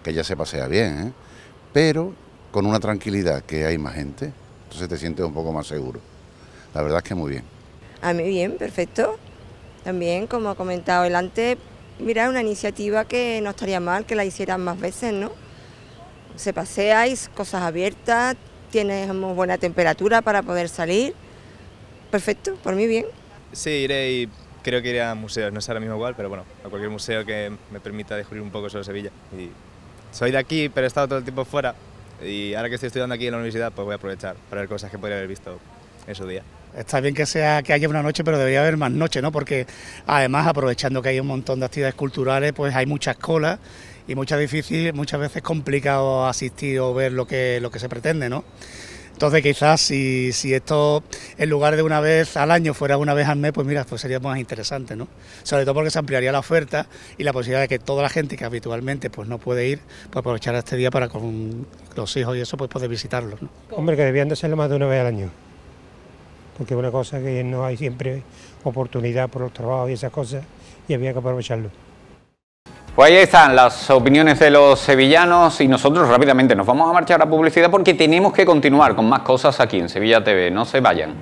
que ya se pasea bien, ¿eh? Pero con una tranquilidad, que hay más gente, entonces te sientes un poco más seguro. La verdad es que muy bien.
A mí bien, perfecto. También, como ha comentado él antes, mira, una iniciativa que no estaría mal que la hicieran más veces, ¿no? Se paseáis, cosas abiertas, tienes muy buena temperatura para poder salir. Perfecto, por mí bien.
Sí, iré y creo que iré a museos, no sé ahora mismo igual, pero bueno, a cualquier museo que me permita descubrir un poco sobre Sevilla. Y soy de aquí, pero he estado todo el tiempo fuera y ahora que estoy estudiando aquí en la universidad, pues voy a aprovechar para ver cosas que podría haber visto en su día.
Está bien que sea que haya una noche, pero debería haber más noche, ¿no? Porque además, aprovechando que hay un montón de actividades culturales, pues hay muchas colas y muchas difíciles, muchas veces complicado asistir o ver lo que, lo que se pretende, ¿no? Entonces quizás si, si esto en lugar de una vez al año fuera una vez al mes, pues mira, pues sería más interesante, ¿no? Sobre todo porque se ampliaría la oferta y la posibilidad de que toda la gente que habitualmente pues no puede ir, pues aprovechar este día para con los hijos y eso pues poder visitarlos, ¿no?
Hombre, que debían de hacerlo más de una vez al año, porque es una cosa que no hay siempre oportunidad por los trabajos y esas cosas y había que aprovecharlo.
Pues ahí están las opiniones de los sevillanos y nosotros rápidamente nos vamos a marchar a publicidad porque tenemos que continuar con más cosas aquí en Sevilla T V. No se vayan.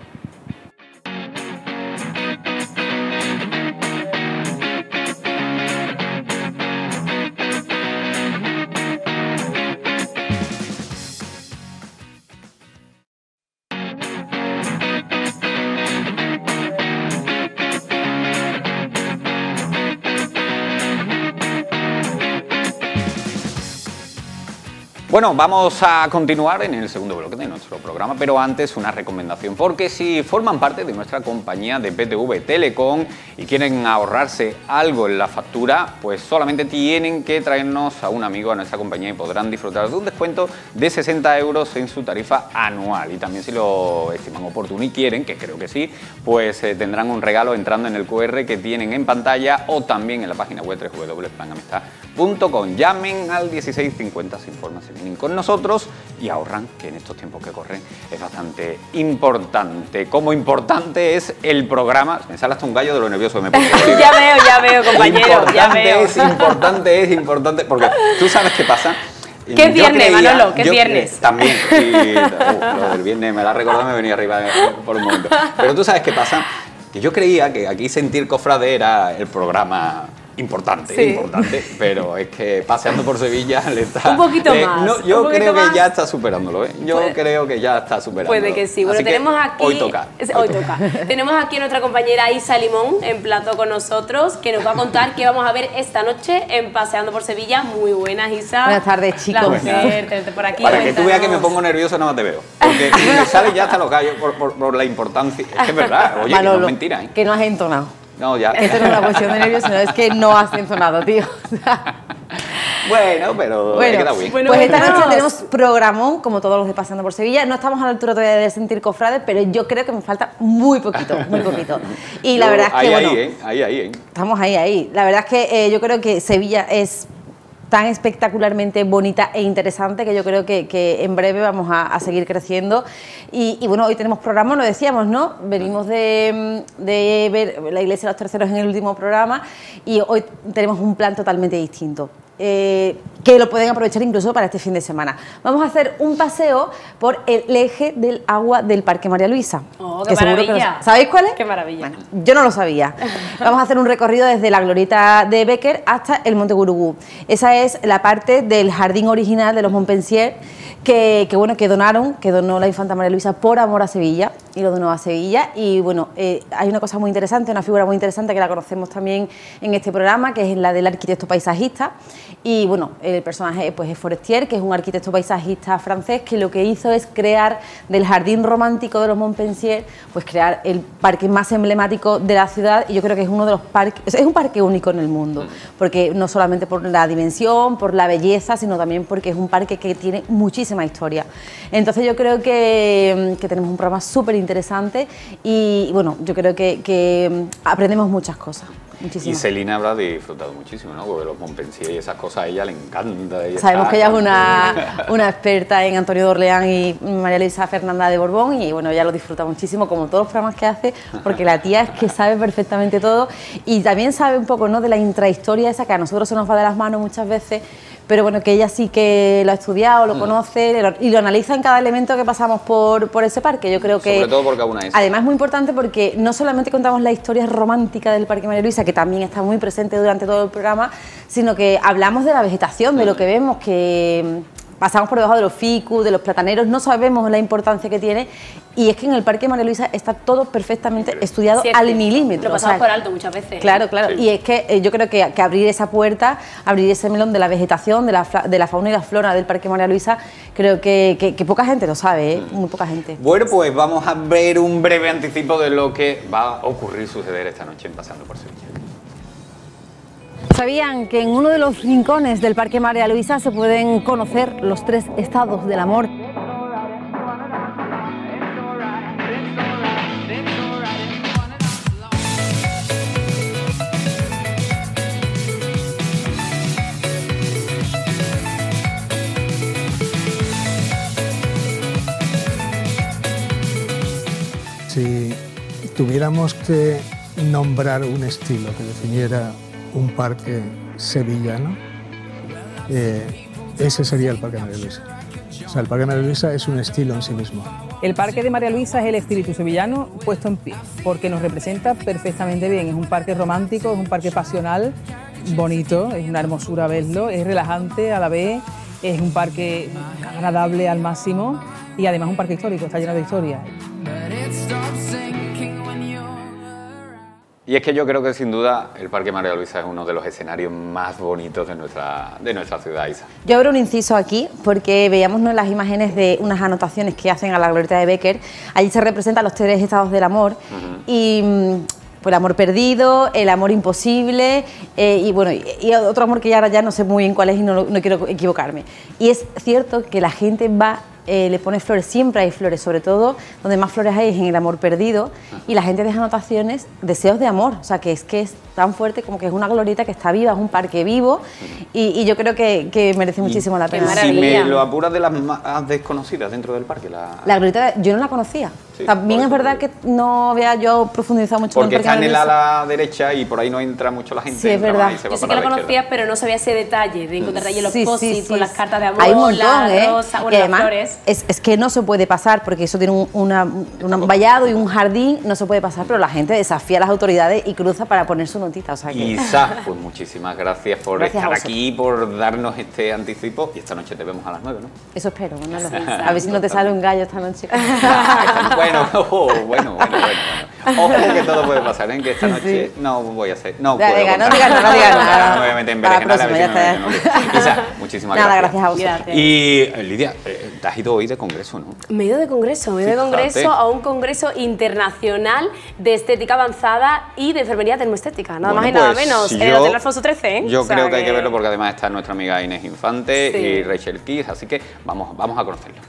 Bueno, vamos a continuar en el segundo bloque de nuestro programa, pero antes una recomendación, porque si forman parte de nuestra compañía de P T V Telecom y quieren ahorrarse algo en la factura, pues solamente tienen que traernos a un amigo a nuestra compañía y podrán disfrutar de un descuento de sesenta euros en su tarifa anual. Y también si lo estiman oportuno y quieren, que creo que sí, pues eh, tendrán un regalo entrando en el cu erre que tienen en pantalla o también en la página web doble u doble u doble u punto plan amistad punto com. Llamen al dieciséis cincuenta, se informan si vienen con nosotros y ahorran, que en estos tiempos que corren es bastante importante. Como importante es el programa, me sale hasta un gallo de lo nervioso que me pongo.
Ya veo, ya veo, compañero, ya veo.
Es importante, es importante, porque tú sabes qué pasa.
¿Qué es viernes, Manolo? ¿Qué es viernes?
También, y, uh, lo del viernes me la recordó, me venía arriba por un momento. Pero tú sabes qué pasa, que yo creía que aquí Sentir Cofrade era el programa importante, sí. importante, pero es que paseando por Sevilla le está...
Un poquito
eh,
más.
No, yo creo
más.
que ya está superándolo, ¿eh? Yo pues, creo que ya está superándolo.
Puede que sí. Bueno,
Así
tenemos aquí...
Hoy toca.
Hoy, hoy toca. toca. Tenemos aquí a nuestra compañera Isa Limón en plato con nosotros, que nos va a contar qué vamos a ver esta noche en Paseando por Sevilla. Muy buenas, Isa.
Buenas tardes, chicos.
Placer tenerte por aquí.
Para
Cuéntanos.
que tú veas que me pongo nervioso, nada más te veo. Porque me sale ya hasta los gallos por, por, por la importancia. Es que es verdad, oye,
Manolo,
que no es mentira, ¿eh?
Que no has entonado.
No, ya.
Esto no es una cuestión de nervios, sino es que no has entonado, tío.
Bueno, pero
bueno,
queda bien.
Bueno, pues esta noche tenemos programón, como todos los de Pasando por Sevilla. No estamos a la altura todavía de Sentir Cofrades, pero yo creo que me falta muy poquito, muy poquito. Y yo, la verdad es que,
ahí,
bueno,
ahí, ¿eh? ahí, ahí, ¿eh?
Estamos ahí, ahí. La verdad es que eh, yo creo que Sevilla es tan espectacularmente bonita e interesante que yo creo que, que en breve vamos a, a seguir creciendo. Y, y bueno, hoy tenemos programa, lo decíamos, ¿no? Venimos de, de ver la Iglesia de los Terceros en el último programa y hoy tenemos un plan totalmente distinto. Eh, que lo pueden aprovechar incluso para este fin de semana. Vamos a hacer un paseo por el eje del agua del Parque María Luisa.
¡Oh, qué maravilla!
Que ¿Sabéis cuál es?
¡Qué maravilla!
Bueno, yo no lo sabía. Vamos a hacer un recorrido desde la glorieta de Béquer hasta el Monte Gurugú. Esa es la parte del jardín original de los Montpensier que, que, bueno, que donaron, que donó la Infanta María Luisa por amor a Sevilla y lo donó a Sevilla. Y bueno, eh, hay una cosa muy interesante, una figura muy interesante que la conocemos también en este programa, que es la del arquitecto paisajista. Y bueno, el personaje pues es Forestier, que es un arquitecto paisajista francés que lo que hizo es crear del jardín romántico de los Montpensier, pues crear el parque más emblemático de la ciudad. Y yo creo que es uno de los parques, es un parque único en el mundo, porque no solamente por la dimensión, por la belleza, sino también porque es un parque que tiene muchísima historia. Entonces yo creo que, que tenemos un programa súper interesante y bueno, yo creo que, que aprendemos muchas cosas. muchísimo.
Y Celina habrá disfrutado muchísimo, ¿no? Porque los Montpensier y esas cosas a ella le encanta. Ella
Sabemos
está,
que ella es una, una experta en Antonio de Orleán y María Luisa Fernanda de Borbón, y bueno, ella lo disfruta muchísimo, como todos los programas que hace, porque la tía es que sabe perfectamente todo y también sabe un poco, ¿no?, de la intrahistoria esa que a nosotros se nos va de las manos muchas veces, pero bueno, que ella sí que lo ha estudiado, lo conoce lo, y lo analiza en cada elemento que pasamos por, por ese parque. Yo creo que...
Sobre todo porque una es.
Además es muy importante porque no solamente contamos la historia romántica del Parque María Luisa, que también está muy presente durante todo el programa, sino que hablamos de la vegetación, de lo que vemos, que pasamos por debajo de los ficus, de los plataneros, no sabemos la importancia que tiene, y es que en el Parque María Luisa está todo perfectamente estudiado
Cierto.
al milímetro.
Lo pasamos
o sea,
por alto muchas veces.
Claro, claro,
Sí.
y es que eh, yo creo que, que abrir esa puerta, abrir ese melón de la vegetación, de la, de la fauna y la flora del Parque María Luisa, creo que, que, que poca gente lo sabe, ¿eh? Muy poca gente.
Bueno, pues vamos a ver un breve anticipo de lo que va a ocurrir, suceder esta noche en Pasando por Sevilla.
¿Sabían que en uno de los rincones del Parque María Luisa se pueden conocer los tres estados del amor?
Si tuviéramos que nombrar un estilo que definiera un parque sevillano, eh, ese sería el Parque María Luisa. O sea, el Parque María Luisa es un estilo en sí mismo.
El Parque de María Luisa es el espíritu sevillano puesto en pie, porque nos representa perfectamente bien. Es un parque romántico, es un parque pasional, bonito, es una hermosura verlo, es relajante a la vez, es un parque agradable al máximo y además un parque histórico, está lleno de historia.
Y es que yo creo que sin duda el Parque María Luisa es uno de los escenarios más bonitos de nuestra, de nuestra ciudad, Isa.
Yo abro un inciso aquí porque veíamos, ¿no?, las imágenes de unas anotaciones que hacen a la glorieta de Bécquer. Allí se representan los tres estados del amor. Uh-huh. Y pues, el amor perdido, el amor imposible eh, y bueno, y, y otro amor que ya ahora ya no sé muy bien cuál es y no, no quiero equivocarme. Y es cierto que la gente va... Eh, le pone flores, siempre hay flores, sobre todo donde más flores hay es en el amor perdido, y la gente deja anotaciones, deseos de amor, o sea que es que es tan fuerte como que es una glorieta que está viva, es un parque vivo, y, y yo creo que, que merece muchísimo la pena.
Si me lo apuras, de las más desconocidas dentro del parque. La,
la glorieta, yo no la conocía.
Sí,
también es verdad que no había yo profundizado mucho
porque
en el parque.
Porque está en el ala derecha y por ahí no entra mucho la gente.
Sí, es verdad.
Yo sí que la conocía, pero no sabía ese detalle de encontrar allí los
sí,
posits
sí, sí,
con las cartas de amor,
hay un montón,
la
¿eh?
rosa, bueno,
y además,
las flores.
Es, es que no se puede pasar, porque eso tiene un, una, una, un vallado y un jardín, no se puede pasar, pero la gente desafía a las autoridades y cruza para poner su notita. O sea que...
Isa, pues muchísimas gracias por
gracias
estar aquí, por darnos este anticipo, y esta noche te vemos a las nueve, ¿no?
Eso espero, Manolo. A ver si no te sale un gallo esta noche.
Nah, bueno, oh, bueno, bueno, bueno, bueno. Ojo que todo puede pasar, ¿eh? Que esta noche sí. no voy a hacer, no
ya,
puedo
diga,
contar.
no digas nada, no digas nada.
No me voy a meter en berenjenal, a ver si me meto. Isa, muchísimas
nada,
gracias.
gracias a vosotros.
Gracias.
Y Lidia, te has ido hoy de congreso, ¿no?
Me he ido de congreso, me he ido de congreso a un congreso internacional de estética avanzada y de enfermería termoestética, nada
bueno,
más y nada
pues
menos,
yo,
en el Hotel Alfonso trece, ¿eh?
Yo
o sea
creo que,
que
hay que verlo porque además está nuestra amiga Inés Infante
sí.
y Rachel Keys, así que vamos, vamos a conocerlo.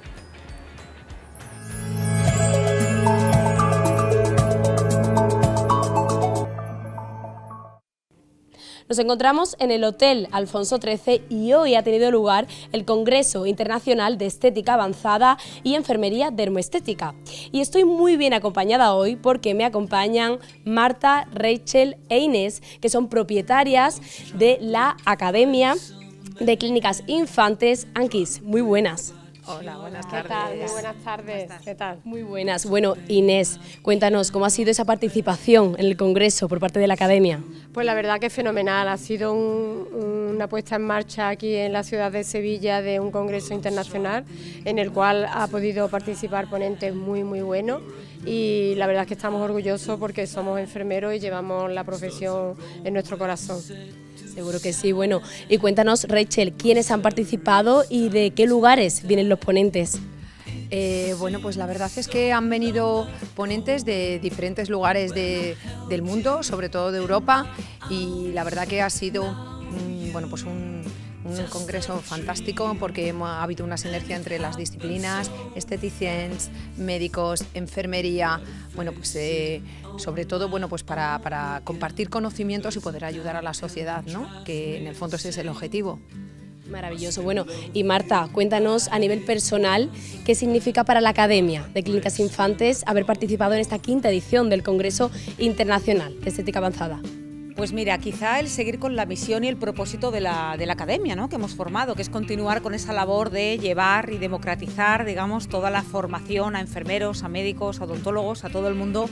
Nos encontramos en el Hotel Alfonso trece y hoy ha tenido lugar el Congreso Internacional de Estética Avanzada y Enfermería Dermoestética. Y estoy muy bien acompañada hoy porque me acompañan Marta, Rachel e Inés, que son propietarias de la Academia de Clínicas Infantes Anquis. Muy buenas.
Hola, buenas tardes.
¿Qué tal?
Muy buenas tardes. ¿Qué tal?
Muy buenas. Bueno, Inés, cuéntanos, ¿cómo ha sido esa participación en el Congreso por parte de la Academia?
Pues la verdad que es fenomenal. Ha sido un, una puesta en marcha aquí en la ciudad de Sevilla de un Congreso internacional en el cual ha podido participar ponentes muy, muy buenos. Y la verdad es que estamos orgullosos porque somos enfermeros y llevamos la profesión en nuestro corazón.
Seguro que sí. Bueno, y cuéntanos, Rachel, ¿quiénes han participado y de qué lugares vienen los ponentes?
Eh, bueno, pues la verdad es que han venido ponentes de diferentes lugares de, del mundo, sobre todo de Europa, y la verdad que ha sido mmm, bueno, pues un, un congreso fantástico porque hemos, ha habido una sinergia entre las disciplinas, esteticiens, médicos, enfermería, bueno, pues eh, sobre todo, bueno, pues para, para compartir conocimientos y poder ayudar a la sociedad, ¿no? Que en el fondo ese es el objetivo.
Maravilloso. Bueno, y Marta, cuéntanos a nivel personal qué significa para la Academia de Clínicas Infantes haber participado en esta quinta edición del Congreso Internacional de Estética Avanzada.
Pues mira, quizá el seguir con la misión y el propósito de la, de la Academia, ¿no?, que hemos formado, que es continuar con esa labor de llevar y democratizar, digamos, toda la formación a enfermeros, a médicos, a odontólogos, a todo el mundo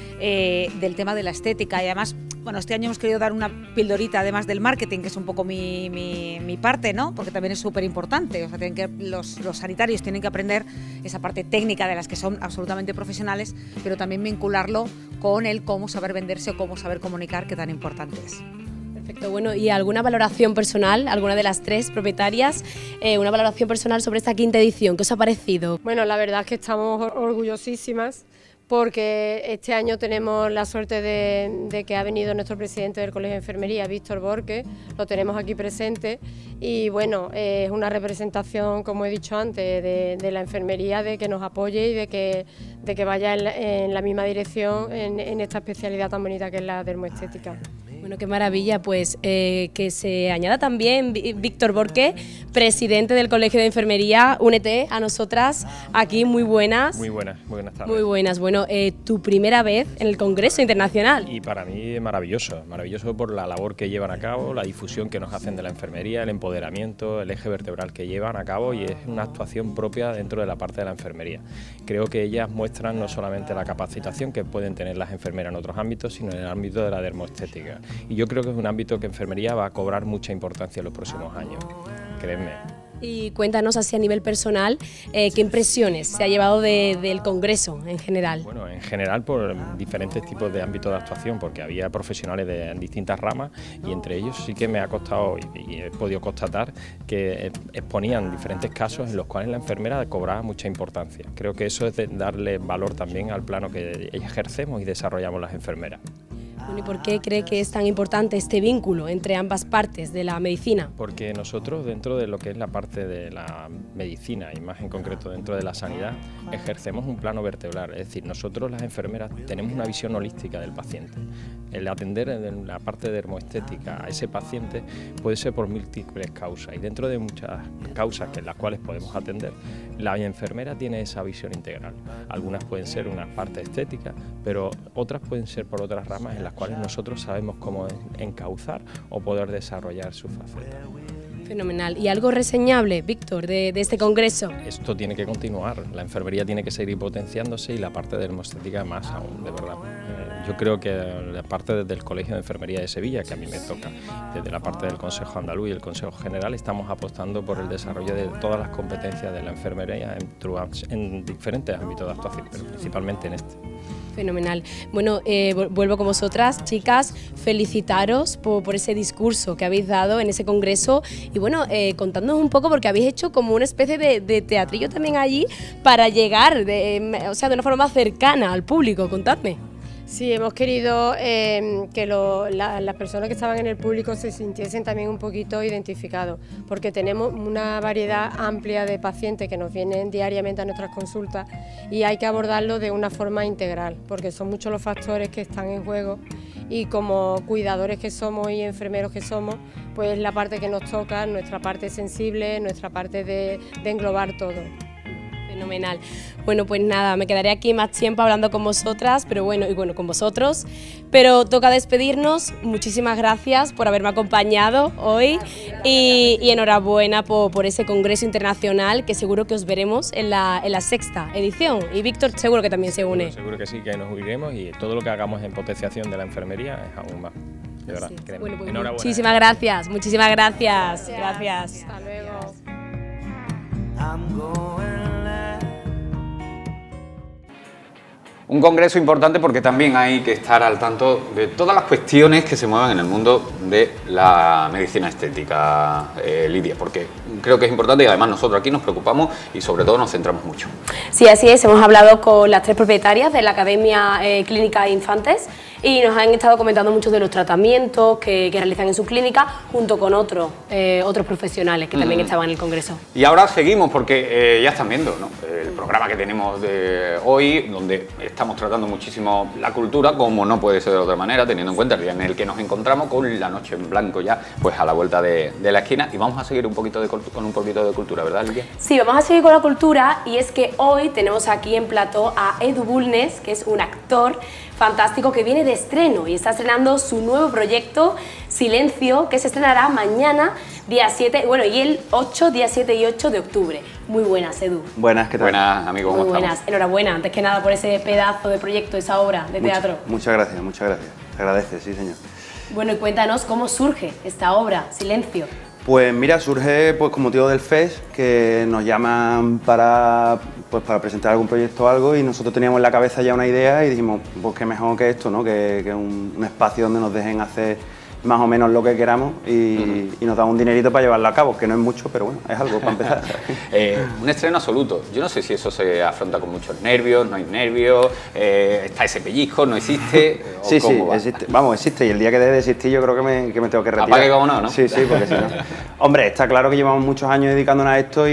eh, del tema de la estética. Y además, bueno, este año hemos querido dar una pildorita además del marketing, que es un poco mi, mi, mi parte, ¿no?, porque también es súper importante. O sea, tienen que, los, los sanitarios tienen que aprender esa parte técnica de las que son absolutamente profesionales, pero también vincularlo con el cómo saber venderse o cómo saber comunicar, que tan importante es.
Perfecto, bueno, ¿y alguna valoración personal, alguna de las tres propietarias, eh, una valoración personal sobre esta quinta edición? ¿Qué os ha parecido?
Bueno, la verdad es que estamos orgullosísimas, porque este año tenemos la suerte de, de que ha venido nuestro presidente del Colegio de Enfermería, Víctor Borque, lo tenemos aquí presente y bueno, es una representación, como he dicho antes, de, de la enfermería, de que nos apoye y de que, de que vaya en la, en la misma dirección en, en esta especialidad tan bonita que es la dermoestética.
Bueno, qué maravilla, pues eh, que se añada también Víctor Borque, presidente del Colegio de Enfermería. Únete a nosotras aquí, muy buenas.
Muy buenas, muy buenas tardes.
Muy buenas, bueno, eh, tu primera vez en el Congreso Internacional.
Y para mí es maravilloso, maravilloso por la labor que llevan a cabo, la difusión que nos hacen de la enfermería, el empoderamiento, el eje vertebral que llevan a cabo, y es una actuación propia dentro de la parte de la enfermería. Creo que ellas muestran no solamente la capacitación que pueden tener las enfermeras en otros ámbitos, sino en el ámbito de la dermoestética. Y yo creo que es un ámbito que enfermería va a cobrar mucha importancia en los próximos años, créeme.
Y cuéntanos así a nivel personal, eh, ¿qué impresiones se ha llevado de, del Congreso en general?
Bueno, en general por diferentes tipos de ámbitos de actuación, porque había profesionales de en distintas ramas y entre ellos sí que me ha costado y, y he podido constatar que exponían diferentes casos en los cuales la enfermera cobraba mucha importancia. Creo que eso es de darle valor también al plano que ejercemos y desarrollamos las enfermeras.
Bueno, ¿y por qué cree que es tan importante este vínculo entre ambas partes de la medicina?
Porque nosotros, dentro de lo que es la parte de la medicina y más en concreto dentro de la sanidad, ejercemos un plano vertebral. Es decir, nosotros las enfermeras tenemos una visión holística del paciente. El atender en la parte dermoestética a ese paciente puede ser por múltiples causas, y dentro de muchas causas que en las cuales podemos atender, la enfermera tiene esa visión integral. Algunas pueden ser una parte estética, pero otras pueden ser por otras ramas en las cuales nosotros sabemos cómo encauzar o poder desarrollar su faceta.
Fenomenal. ¿Y algo reseñable, Víctor, de, de este congreso?
Esto tiene que continuar, la enfermería tiene que seguir potenciándose y la parte de dermoestética más aún, de verdad. Eh, yo creo que la parte desde el Colegio de Enfermería de Sevilla, que a mí me toca, desde la parte del Consejo Andaluz y el Consejo General, estamos apostando por el desarrollo de todas las competencias de la enfermería en, en diferentes ámbitos de actuación, pero principalmente en este.
Fenomenal. Bueno, eh, vuelvo con vosotras, chicas, felicitaros por, por ese discurso que habéis dado en ese congreso y bueno, eh, contándonos un poco porque habéis hecho como una especie de, de teatrillo también allí para llegar, de, o sea, de una forma más cercana al público. Contadme.
Sí, hemos querido eh, que lo, la, las personas que estaban en el público se sintiesen también un poquito identificados, porque tenemos una variedad amplia de pacientes que nos vienen diariamente a nuestras consultas y hay que abordarlo de una forma integral, porque son muchos los factores que están en juego y como cuidadores que somos y enfermeros que somos, pues la parte que nos toca, nuestra parte sensible, nuestra parte de, de englobar todo.
Fenomenal. Bueno, pues nada, me quedaré aquí más tiempo hablando con vosotras, pero bueno, y bueno, con vosotros, pero toca despedirnos. Muchísimas gracias por haberme acompañado hoy y, y enhorabuena por, por ese congreso internacional que seguro que os veremos en la, en la sexta edición y Víctor seguro que también se une.
Seguro, seguro que sí, que nos uniremos y todo lo que hagamos en potenciación de la enfermería es aún más. De verdad,
sí.
Queremos.
Bueno, pues
enhorabuena.
Muchísimas gracias, muchísimas gracias. Gracias. gracias.
Hasta luego.
Un congreso importante porque también hay que estar al tanto de todas las cuestiones que se mueven en el mundo de la medicina estética, eh, Lidia, porque creo que es importante y además nosotros aquí nos preocupamos y sobre todo nos centramos mucho.
Sí, así es, hemos hablado con las tres propietarias de la Academia eh, Clínica Infantes y nos han estado comentando muchos de los tratamientos que, que realizan en su clínica junto con otros, eh, otros profesionales que también mm. estaban en el congreso.
Y ahora seguimos porque eh, ya están viendo, ¿no?, el programa que tenemos de hoy, donde estamos tratando muchísimo la cultura, como no puede ser de otra manera, teniendo en cuenta el día en el que nos encontramos con la noche en blanco ya, pues a la vuelta de, de la esquina, y vamos a seguir un poquito de, con un poquito de cultura, ¿verdad, Lidia?
Sí, vamos a seguir con la cultura, y es que hoy tenemos aquí en plató a Edu Bulnes, que es un actor fantástico que viene de estreno y está estrenando su nuevo proyecto Silencio, que se estrenará mañana día siete, bueno, y el ocho, día siete y ocho de octubre. Muy buenas, Edu.
Buenas, ¿qué tal?
Buenas, amigo, ¿cómo
Muy
estamos?
buenas, enhorabuena, antes que nada por ese pedazo de proyecto, esa obra de
Mucha,
teatro.
Muchas gracias, muchas gracias. Se agradece, sí, señor.
Bueno, y cuéntanos cómo surge esta obra, Silencio.
Pues mira, surge pues con motivo del F E S, que nos llaman para, pues, para presentar algún proyecto o algo, y nosotros teníamos en la cabeza ya una idea y dijimos, pues qué mejor que esto, ¿no? Que, que un, un espacio donde nos dejen hacer más o menos lo que queramos y, uh-huh. y nos dan un dinerito para llevarlo a cabo, que no es mucho, pero bueno, es algo para empezar.
eh, un estreno absoluto. Yo no sé si eso se afronta con muchos nervios, no hay nervios, eh, está ese pellizco, no existe.
Sí, sí, va? existe. Vamos, existe, y el día que deje de existir yo creo que me, que me tengo que retirar.
Apague como no, ¿no?
Sí, sí, porque si no. Hombre, está claro que llevamos muchos años dedicándonos a esto y,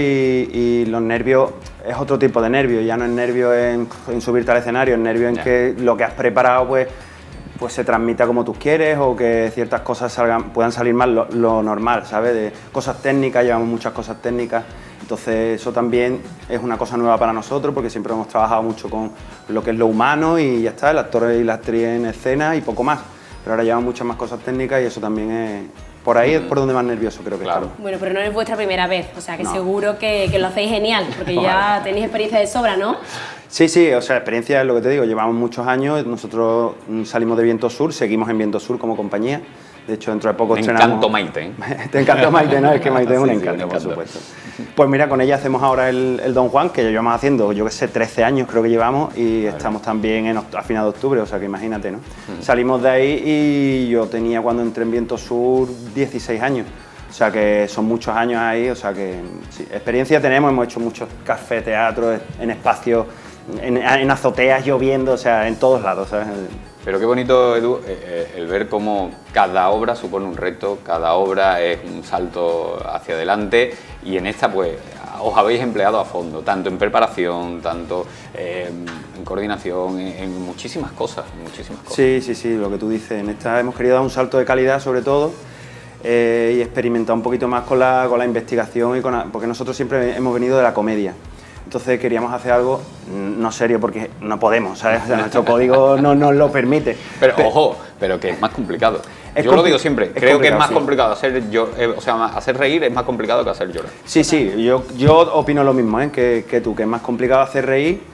y los nervios es otro tipo de nervios, ya no es nervio en, en subirte al escenario, es nervio en yeah. que lo que has preparado pues pues se transmita como tú quieres, o que ciertas cosas salgan, puedan salir mal, lo, lo normal, ¿sabes? De cosas técnicas, llevamos muchas cosas técnicas, entonces eso también es una cosa nueva para nosotros, porque siempre hemos trabajado mucho con lo que es lo humano y ya está, el actor y la actriz en escena y poco más, pero ahora llevamos muchas más cosas técnicas y eso también es... Por ahí es por donde más nervioso creo que
claro.
estamos.
Bueno, pero no es vuestra primera vez, o sea que
no.
seguro que, que lo hacéis genial, porque ya tenéis experiencia de sobra, ¿no?
Sí, sí, o sea, experiencia es lo que te digo, llevamos muchos años, nosotros salimos de Viento Sur, seguimos en Viento Sur como compañía, de hecho dentro de poco
Me
estrenamos...
encanto Maite, ¿eh?
Te encantó Maite, ¿no? Es que Maite es un
sí,
encanto,
sí,
por supuesto. Pues mira, con ella hacemos ahora el, el Don Juan, que llevamos haciendo, yo que sé, trece años creo que llevamos, y vale. estamos también en, a final de octubre, o sea que imagínate, ¿no? Uh-huh. Salimos de ahí y yo tenía cuando entré en Viento Sur dieciséis años. O sea que son muchos años ahí, o sea que sí, experiencia tenemos, hemos hecho muchos café, teatro, en espacios, en, en azoteas, lloviendo, o sea, en todos lados, ¿sabes?
Pero qué bonito, Edu, eh, el ver cómo cada obra supone un reto, cada obra es un salto hacia adelante, y en esta pues os habéis empleado a fondo, tanto en preparación, tanto eh, en coordinación, en, en muchísimas cosas, en muchísimas cosas.
Sí, sí, sí, lo que tú dices, en esta hemos querido dar un salto de calidad sobre todo, Eh, y experimentar un poquito más con la, con la investigación, y con la, porque nosotros siempre hemos venido de la comedia, entonces queríamos hacer algo no serio porque no podemos, ¿sabes? O sea, nuestro código no nos lo permite.
Pero, pero ojo, pero que es más complicado.
Es
yo lo digo siempre, creo que es más
sí.
complicado hacer, yo, eh, o sea, hacer reír es más complicado que hacer llorar.
Sí, sí, yo, yo opino lo mismo, ¿eh? que, que tú, que es más complicado hacer reír,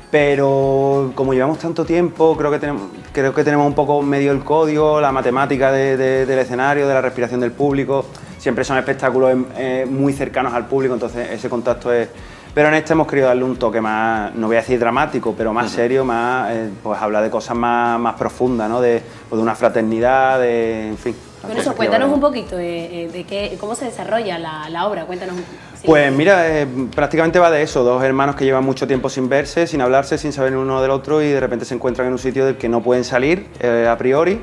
pero como llevamos tanto tiempo, creo que tenemos, creo que tenemos un poco medio el código, la matemática de, de, del escenario, de la respiración del público, siempre son espectáculos eh, muy cercanos al público, entonces ese contacto es... Pero en este hemos querido darle un toque más, no voy a decir dramático, pero más uh-huh. serio, más, eh, pues hablar de cosas más, más profundas, ¿no? De, pues de una fraternidad, de, en fin.
Bueno, eso, cuéntanos un poquito de, de qué, cómo se desarrolla la, la obra, cuéntanos un poco. Sí.
Pues mira, eh, prácticamente va de eso, dos hermanos que llevan mucho tiempo sin verse, sin hablarse, sin saber uno del otro, y de repente se encuentran en un sitio del que no pueden salir eh, a priori,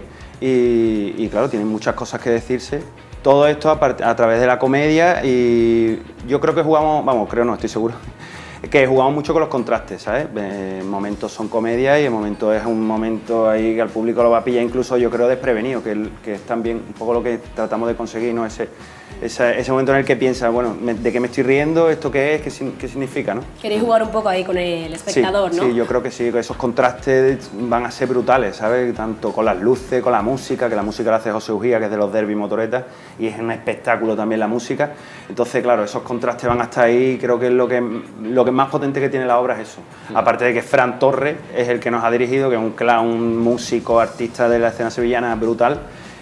y, y claro, tienen muchas cosas que decirse. Todo esto a, a través de la comedia, y yo creo que jugamos, vamos, creo no, estoy seguro, que jugamos mucho con los contrastes, ¿sabes? En momentos son comedia y en momentos es un momento ahí que al público lo va a pillar incluso, yo creo, desprevenido, que, que es también un poco lo que tratamos de conseguir, ¿no? Ese, ese, ese momento en el que piensa, bueno, ¿de qué me estoy riendo? ¿Esto qué es? ¿Qué, qué significa? ¿no?
Queréis jugar un poco ahí con el espectador,
sí,
¿no?
Sí, yo creo que sí, que esos contrastes van a ser brutales, ¿sabes? Tanto con las luces, con la música, que la música la hace José Ugía, que es de los Derby Motoreta, y es un espectáculo también la música. Entonces, claro, esos contrastes van hasta ahí, creo que es lo que, lo que más potente que tiene la obra es eso. Mm. Aparte de que Fran Torres es el que nos ha dirigido, que es un clown, un músico, artista de la escena sevillana brutal,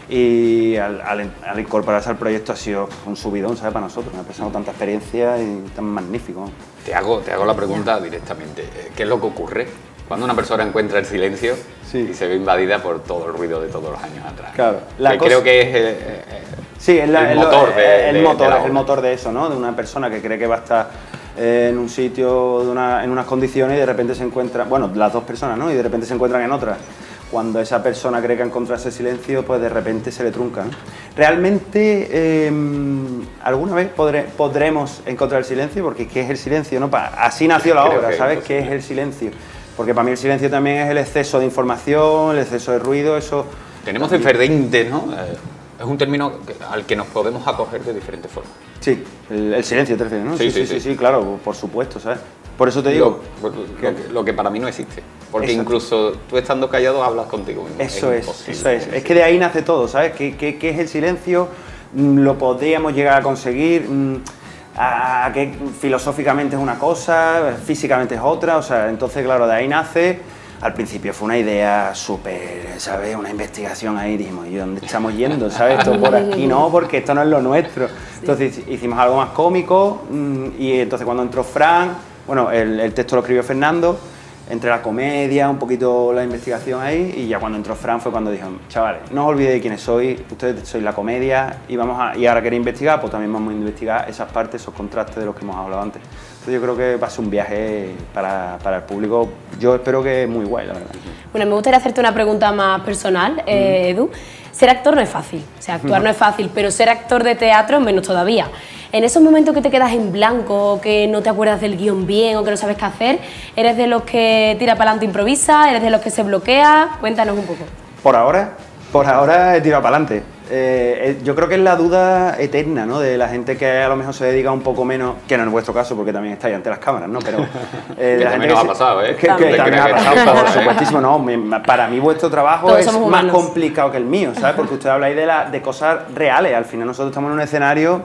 y al, al, al incorporarse al proyecto ha sido un subidón, ¿sabes? Para nosotros, me ha pasado tanta experiencia y tan magnífico.
Te hago, te hago la pregunta directamente, ¿qué es lo que ocurre cuando una persona encuentra el silencio sí. y se ve invadida por todo el ruido de todos los años atrás?
Claro,
la que cosa... creo que es eh, eh,
sí, es la,
el, motor de,
el,
de,
motor,
de la
es el motor de eso, ¿no? De una persona que cree que va a estar eh, en un sitio, de una, en unas condiciones, y de repente se encuentra, bueno, las dos personas, ¿no? Y de repente se encuentran en otras. cuando esa persona cree que ha encontrado ese silencio, pues de repente se le trunca, ¿no? Realmente, eh, ¿alguna vez podré, podremos encontrar el silencio? Porque ¿qué es el silencio? ¿No? Así nació la obra, ¿sabes? ¿Qué es el silencio? Porque para mí el silencio también es el exceso de información, el exceso de ruido, eso...
Tenemos diferentes, ¿no? Eh, es un término que, al que nos podemos acoger de diferentes formas.
Sí, el, el silencio te refieres, ¿no?
Sí,
Sí sí,
sí,
sí,
sí.
sí, claro, por supuesto, ¿sabes? Por eso te digo...
Lo, lo, que, lo que para mí no existe. Porque
Exacto.
incluso tú estando callado hablas contigo mismo.
Eso es,
imposible.
eso es. Es que de ahí nace todo, ¿sabes? ¿Qué, qué, qué es el silencio? ¿Lo podríamos llegar a conseguir? ¿A qué filosóficamente es una cosa? ¿Físicamente es otra? O sea, entonces, claro, de ahí nace... Al principio fue una idea súper, ¿sabes? Una investigación ahí, dijimos, ¿y dónde estamos yendo? ¿Sabes? Esto por aquí no, porque esto no es lo nuestro. Entonces hicimos algo más cómico y entonces cuando entró Fran, bueno, el, el texto lo escribió Fernando, entre la comedia, un poquito la investigación ahí, y ya cuando entró Fran fue cuando dijo, chavales, no os olvidéis de quiénes sois, ustedes sois la comedia, y vamos a, y ahora queréis investigar, pues también vamos a investigar esas partes, esos contrastes de los que hemos hablado antes. Entonces yo creo que va a ser un viaje para, para el público, yo espero que muy guay, la verdad.
Bueno, me gustaría hacerte una pregunta más personal, eh, mm. Edu. Ser actor no es fácil, o sea, actuar no es fácil, pero ser actor de teatro menos todavía. En esos momentos que te quedas en blanco, que no te acuerdas del guión bien o que no sabes qué hacer, ¿eres de los que tira para adelante e improvisa? ¿Eres de los que se bloquea? Cuéntanos un poco.
Por ahora, por ahora he tirado para adelante. Eh, yo creo que es la duda eterna, ¿no? De la gente que a lo mejor se dedica un poco menos, que no es vuestro caso porque también estáis ante las cámaras, ¿no? Pero
eh, de la gente
nos
ha pasado, ¿eh?
Que, que también, también ha pasado, por supuestísimo, no. Para mí vuestro trabajo Todos es más complicado que el mío, ¿sabes? Porque usted habla ahí de, la, de cosas reales. Al final nosotros estamos en un escenario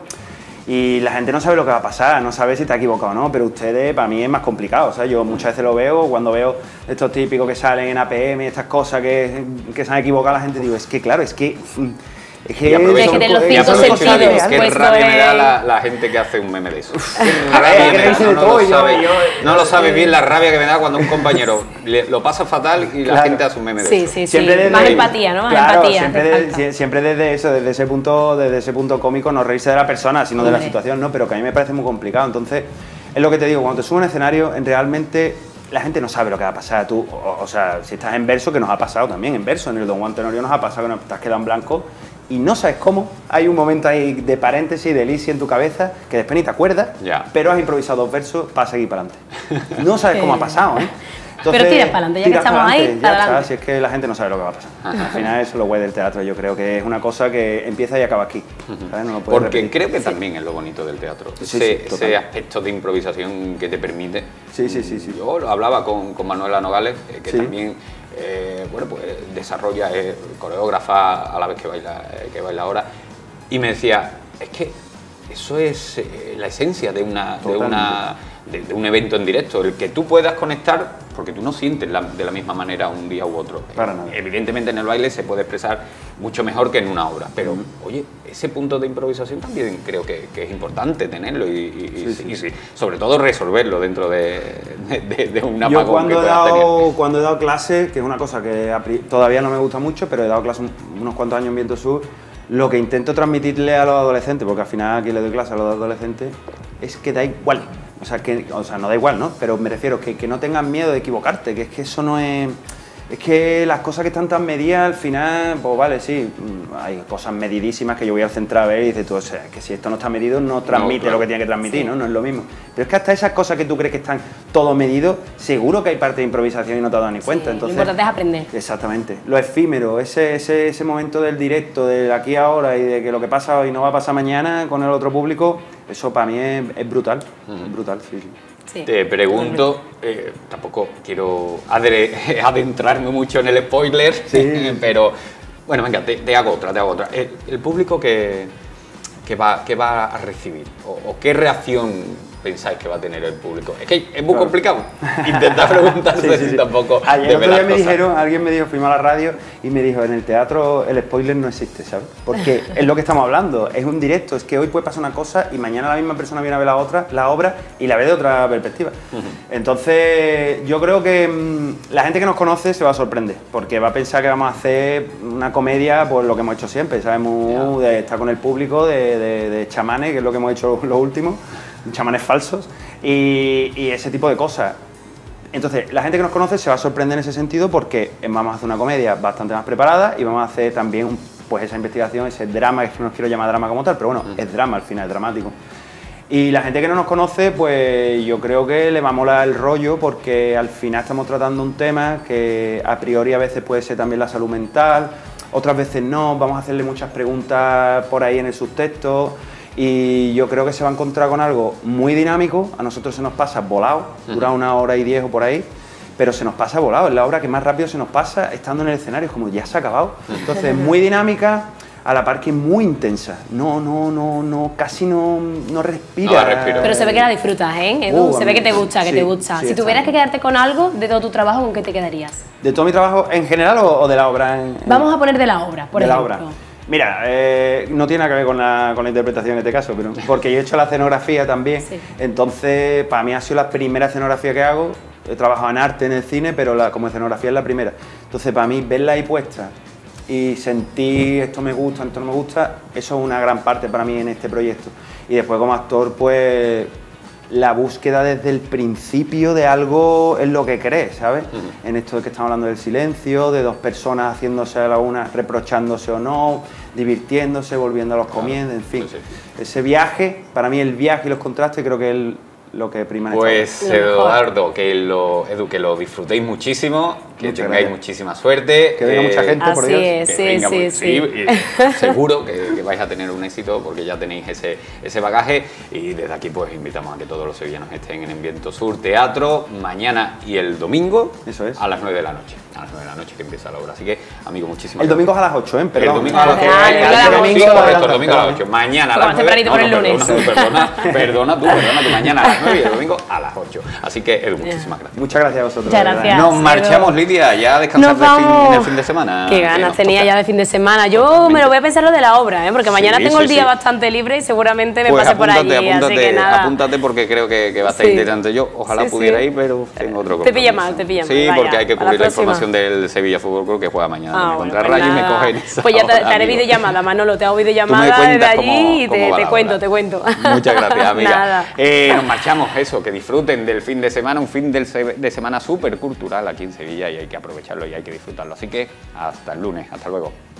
y la gente no sabe lo que va a pasar, no sabe si está equivocado o no, pero ustedes, para mí es más complicado, o sea, yo muchas veces lo veo, cuando veo estos típicos que salen en A P M, estas cosas que, que se han equivocado, la gente digo, es que claro, es que... Es que,
y aprovecho,
que los
y aprovecho
sentidos,
digo, qué
pues
rabia me da
es...
la, la gente que hace un meme de eso.
A ver, que dice de todo, yo, yo,
no lo sabes bien la rabia que me da cuando un compañero le, lo pasa fatal y la claro. gente hace un meme de
sí,
eso.
Sí, sí, sí. Más empatía, ¿no? Más
claro,
empatía.
Siempre, de, siempre desde eso, desde ese punto, desde ese punto cómico, no reírse de la persona, sino de la situación, ¿no? Pero que a mí me parece muy complicado. Entonces, es lo que te digo, cuando te subes a un escenario, en realmente la gente no sabe lo que va a pasar. Tú, o, o sea, si estás en verso, que nos ha pasado también en verso, en el Don Juan Tenorio nos ha pasado que nos te has quedado en blanco y no sabes cómo, hay un momento ahí de paréntesis, de elipsis en tu cabeza, que después ni te acuerdas,
ya.
pero has improvisado dos versos para seguir para adelante. No sabes cómo ha pasado, ¿eh?
Entonces, pero tiras para adelante, ya que estamos ahí,
ya está, si es que la gente no sabe lo que va a pasar. Ajá. Al final eso es lo guay del teatro, yo creo que es una cosa que empieza y acaba aquí. ¿Sabes? No lo puedes
Porque
repetir.
creo que
sí.
también es lo bonito del teatro,
sí,
ese,
sí,
ese aspecto de improvisación que te permite.
Sí, sí, sí. sí.
Yo lo hablaba con, con Manuela Nogales, eh, que
sí.
también eh, bueno, pues, desarrolla, es coreógrafa a la vez que baila, eh, que baila ahora, y me decía, es que eso es eh, la esencia de una... De una De, de un evento en directo, el que tú puedas conectar, porque tú no sientes la, de la misma manera un día u otro.
Para nada.
Evidentemente en el baile se puede expresar mucho mejor que en una obra, pero uh-huh. oye, ese punto de improvisación también creo que, que es importante tenerlo y, y, sí, sí. y sí, sobre todo resolverlo dentro de, de, de un apagón.
Yo cuando
que
he, dado,
tener.
cuando he dado clase, que es una cosa que todavía no me gusta mucho, pero he dado clase unos cuantos años en Viento Sur, lo que intento transmitirle a los adolescentes, porque al final aquí le doy clase a los adolescentes, es que da igual. O sea, que, o sea, no da igual, ¿no? Pero me refiero que, que no tengan miedo de equivocarte, que es que eso no es... Es que las cosas que están tan medidas, al final, pues vale, sí, hay cosas medidísimas que yo voy al centro a ver y dices tú, o sea, que si esto no está medido, no transmite no, claro. lo que tiene que transmitir, sí. ¿no? No es lo mismo. Pero es que hasta esas cosas que tú crees que están todo medido, seguro que hay parte de improvisación y no te has dado ni cuenta.
Sí,
Entonces,
lo importante es aprender.
Exactamente. Lo efímero, ese, ese, ese momento del directo, del aquí ahora y de que lo que pasa hoy no va a pasar mañana con el otro público, eso para mí es, es brutal, uh-huh. es brutal, sí, sí.
Sí.
Te pregunto, eh, tampoco quiero adre- adentrarme mucho en el spoiler, sí. pero bueno, venga, te, te hago otra, te hago otra. El, el público que, que, va, que va a recibir o, o qué reacción pensáis que va a tener el público. Es que es muy claro. complicado intentar preguntarse sí, sí, sí. tampoco.
Ayer otro día me cosas. dijeron, alguien me dijo, fuimos a la radio y me dijo, en el teatro el spoiler no existe, ¿sabes? Porque es lo que estamos hablando, es un directo, es que hoy puede pasar una cosa y mañana la misma persona viene a ver la otra, la obra y la ve de otra perspectiva. Uh-huh. Entonces, yo creo que mmm, la gente que nos conoce se va a sorprender, porque va a pensar que vamos a hacer una comedia, pues lo que hemos hecho siempre, sabemos yeah. de estar con el público, de, de, de chamanes, que es lo que hemos hecho lo último. Chamanes falsos y, y ese tipo de cosas. Entonces, la gente que nos conoce se va a sorprender en ese sentido porque vamos a hacer una comedia bastante más preparada y vamos a hacer también un, pues esa investigación, ese drama, que no os quiero llamar drama como tal, pero bueno, es drama al final, es dramático. Y la gente que no nos conoce, pues yo creo que le va a molar el rollo porque al final estamos tratando un tema que a priori a veces puede ser también la salud mental, otras veces no, vamos a hacerle muchas preguntas por ahí en el subtexto. Y yo creo que se va a encontrar con algo muy dinámico, a nosotros se nos pasa volado, dura una hora y diez o por ahí, pero se nos pasa volado, es la obra que más rápido se nos pasa estando en el escenario, es como ya se ha acabado. Entonces, muy dinámica, a la par que muy intensa, no, no, no, no, casi no, no respira.
No respiro.
Pero se ve que la disfrutas, ¿eh, Edu?
Uh,
se ve que te gusta, que
sí,
te gusta.
sí,
si tuvieras que quedarte con algo de todo tu trabajo, ¿con qué te quedarías?
¿De todo mi trabajo en general o, o de la obra? En,
Vamos a poner de la obra, por
de
ejemplo.
la obra. Mira, eh, no tiene nada que ver con la, con la interpretación en este caso, pero porque yo he hecho la escenografía también, sí. Entonces para mí ha sido la primera escenografía que hago. He trabajado en arte en el cine, pero la, como escenografía es la primera. Entonces para mí verla ahí puesta y sentir esto me gusta, esto no me gusta, eso es una gran parte para mí en este proyecto. Y después como actor, pues la búsqueda desde el principio de algo es lo que crees, ¿sabes? Uh-huh. En esto de que estamos hablando del silencio, de dos personas haciéndose a la una, reprochándose o no, divirtiéndose, volviendo a los comienzos, en fin. Sí, sí. Ese viaje, para mí el viaje y los contrastes creo que es el, lo que prima en
Pues
esta
Eduardo, que lo, Edu, que lo disfrutéis muchísimo, que Muchas tengáis gracias. muchísima suerte.
Que venga eh, mucha gente, por Dios.
Es,
que
sí,
venga,
sí,
muy,
sí.
sí. Seguro que, que vais a tener un éxito porque ya tenéis ese, ese bagaje y desde aquí pues invitamos a que todos los sevillanos estén en el Viento Sur Teatro mañana y el domingo.
Eso es.
A las nueve de la noche. A las nueve de la noche que empieza la obra. Así que, amigo, muchísimas
El domingo es a las ocho, ¿eh? Perdón.
El domingo a las ocho. El domingo a las ocho. Mañana a las nueve.
No, no,
perdona, perdona, perdona tú, perdona tú. Mañana a las nueve y el domingo a las ocho. Así que, Edu, muchísimas gracias.
Muchas gracias a vosotros.
Muchas gracias.
Nos marchamos, Lidia, ya a descansar de fin, el fin de semana.
Qué ganas tenía ya de fin de semana. Yo Totalmente. me lo voy a pensar lo de la obra, ¿eh? Porque mañana sí, tengo sí, el día sí. bastante libre y seguramente me
pues
pase por allí.
Apúntate,
así que nada.
Apúntate porque creo que, que va a estar sí. interesante. Yo ojalá sí, pudiera sí. ir, pero tengo otro
Te pilla mal, te pilla mal.
Sí,
vaya,
porque hay que cubrir la, la información del Sevilla Fútbol Club que juega mañana ah, contra
bueno,
Rayo y me cogen.
Pues ya te, te haré videollamada, Manolo, te hago videollamada desde allí y te, te cuento, te cuento.
Muchas gracias, amiga. eh, nos marchamos, eso, que disfruten del fin de semana, un fin de semana súper cultural aquí en Sevilla y hay que aprovecharlo y hay que disfrutarlo. Así que hasta el lunes, hasta luego.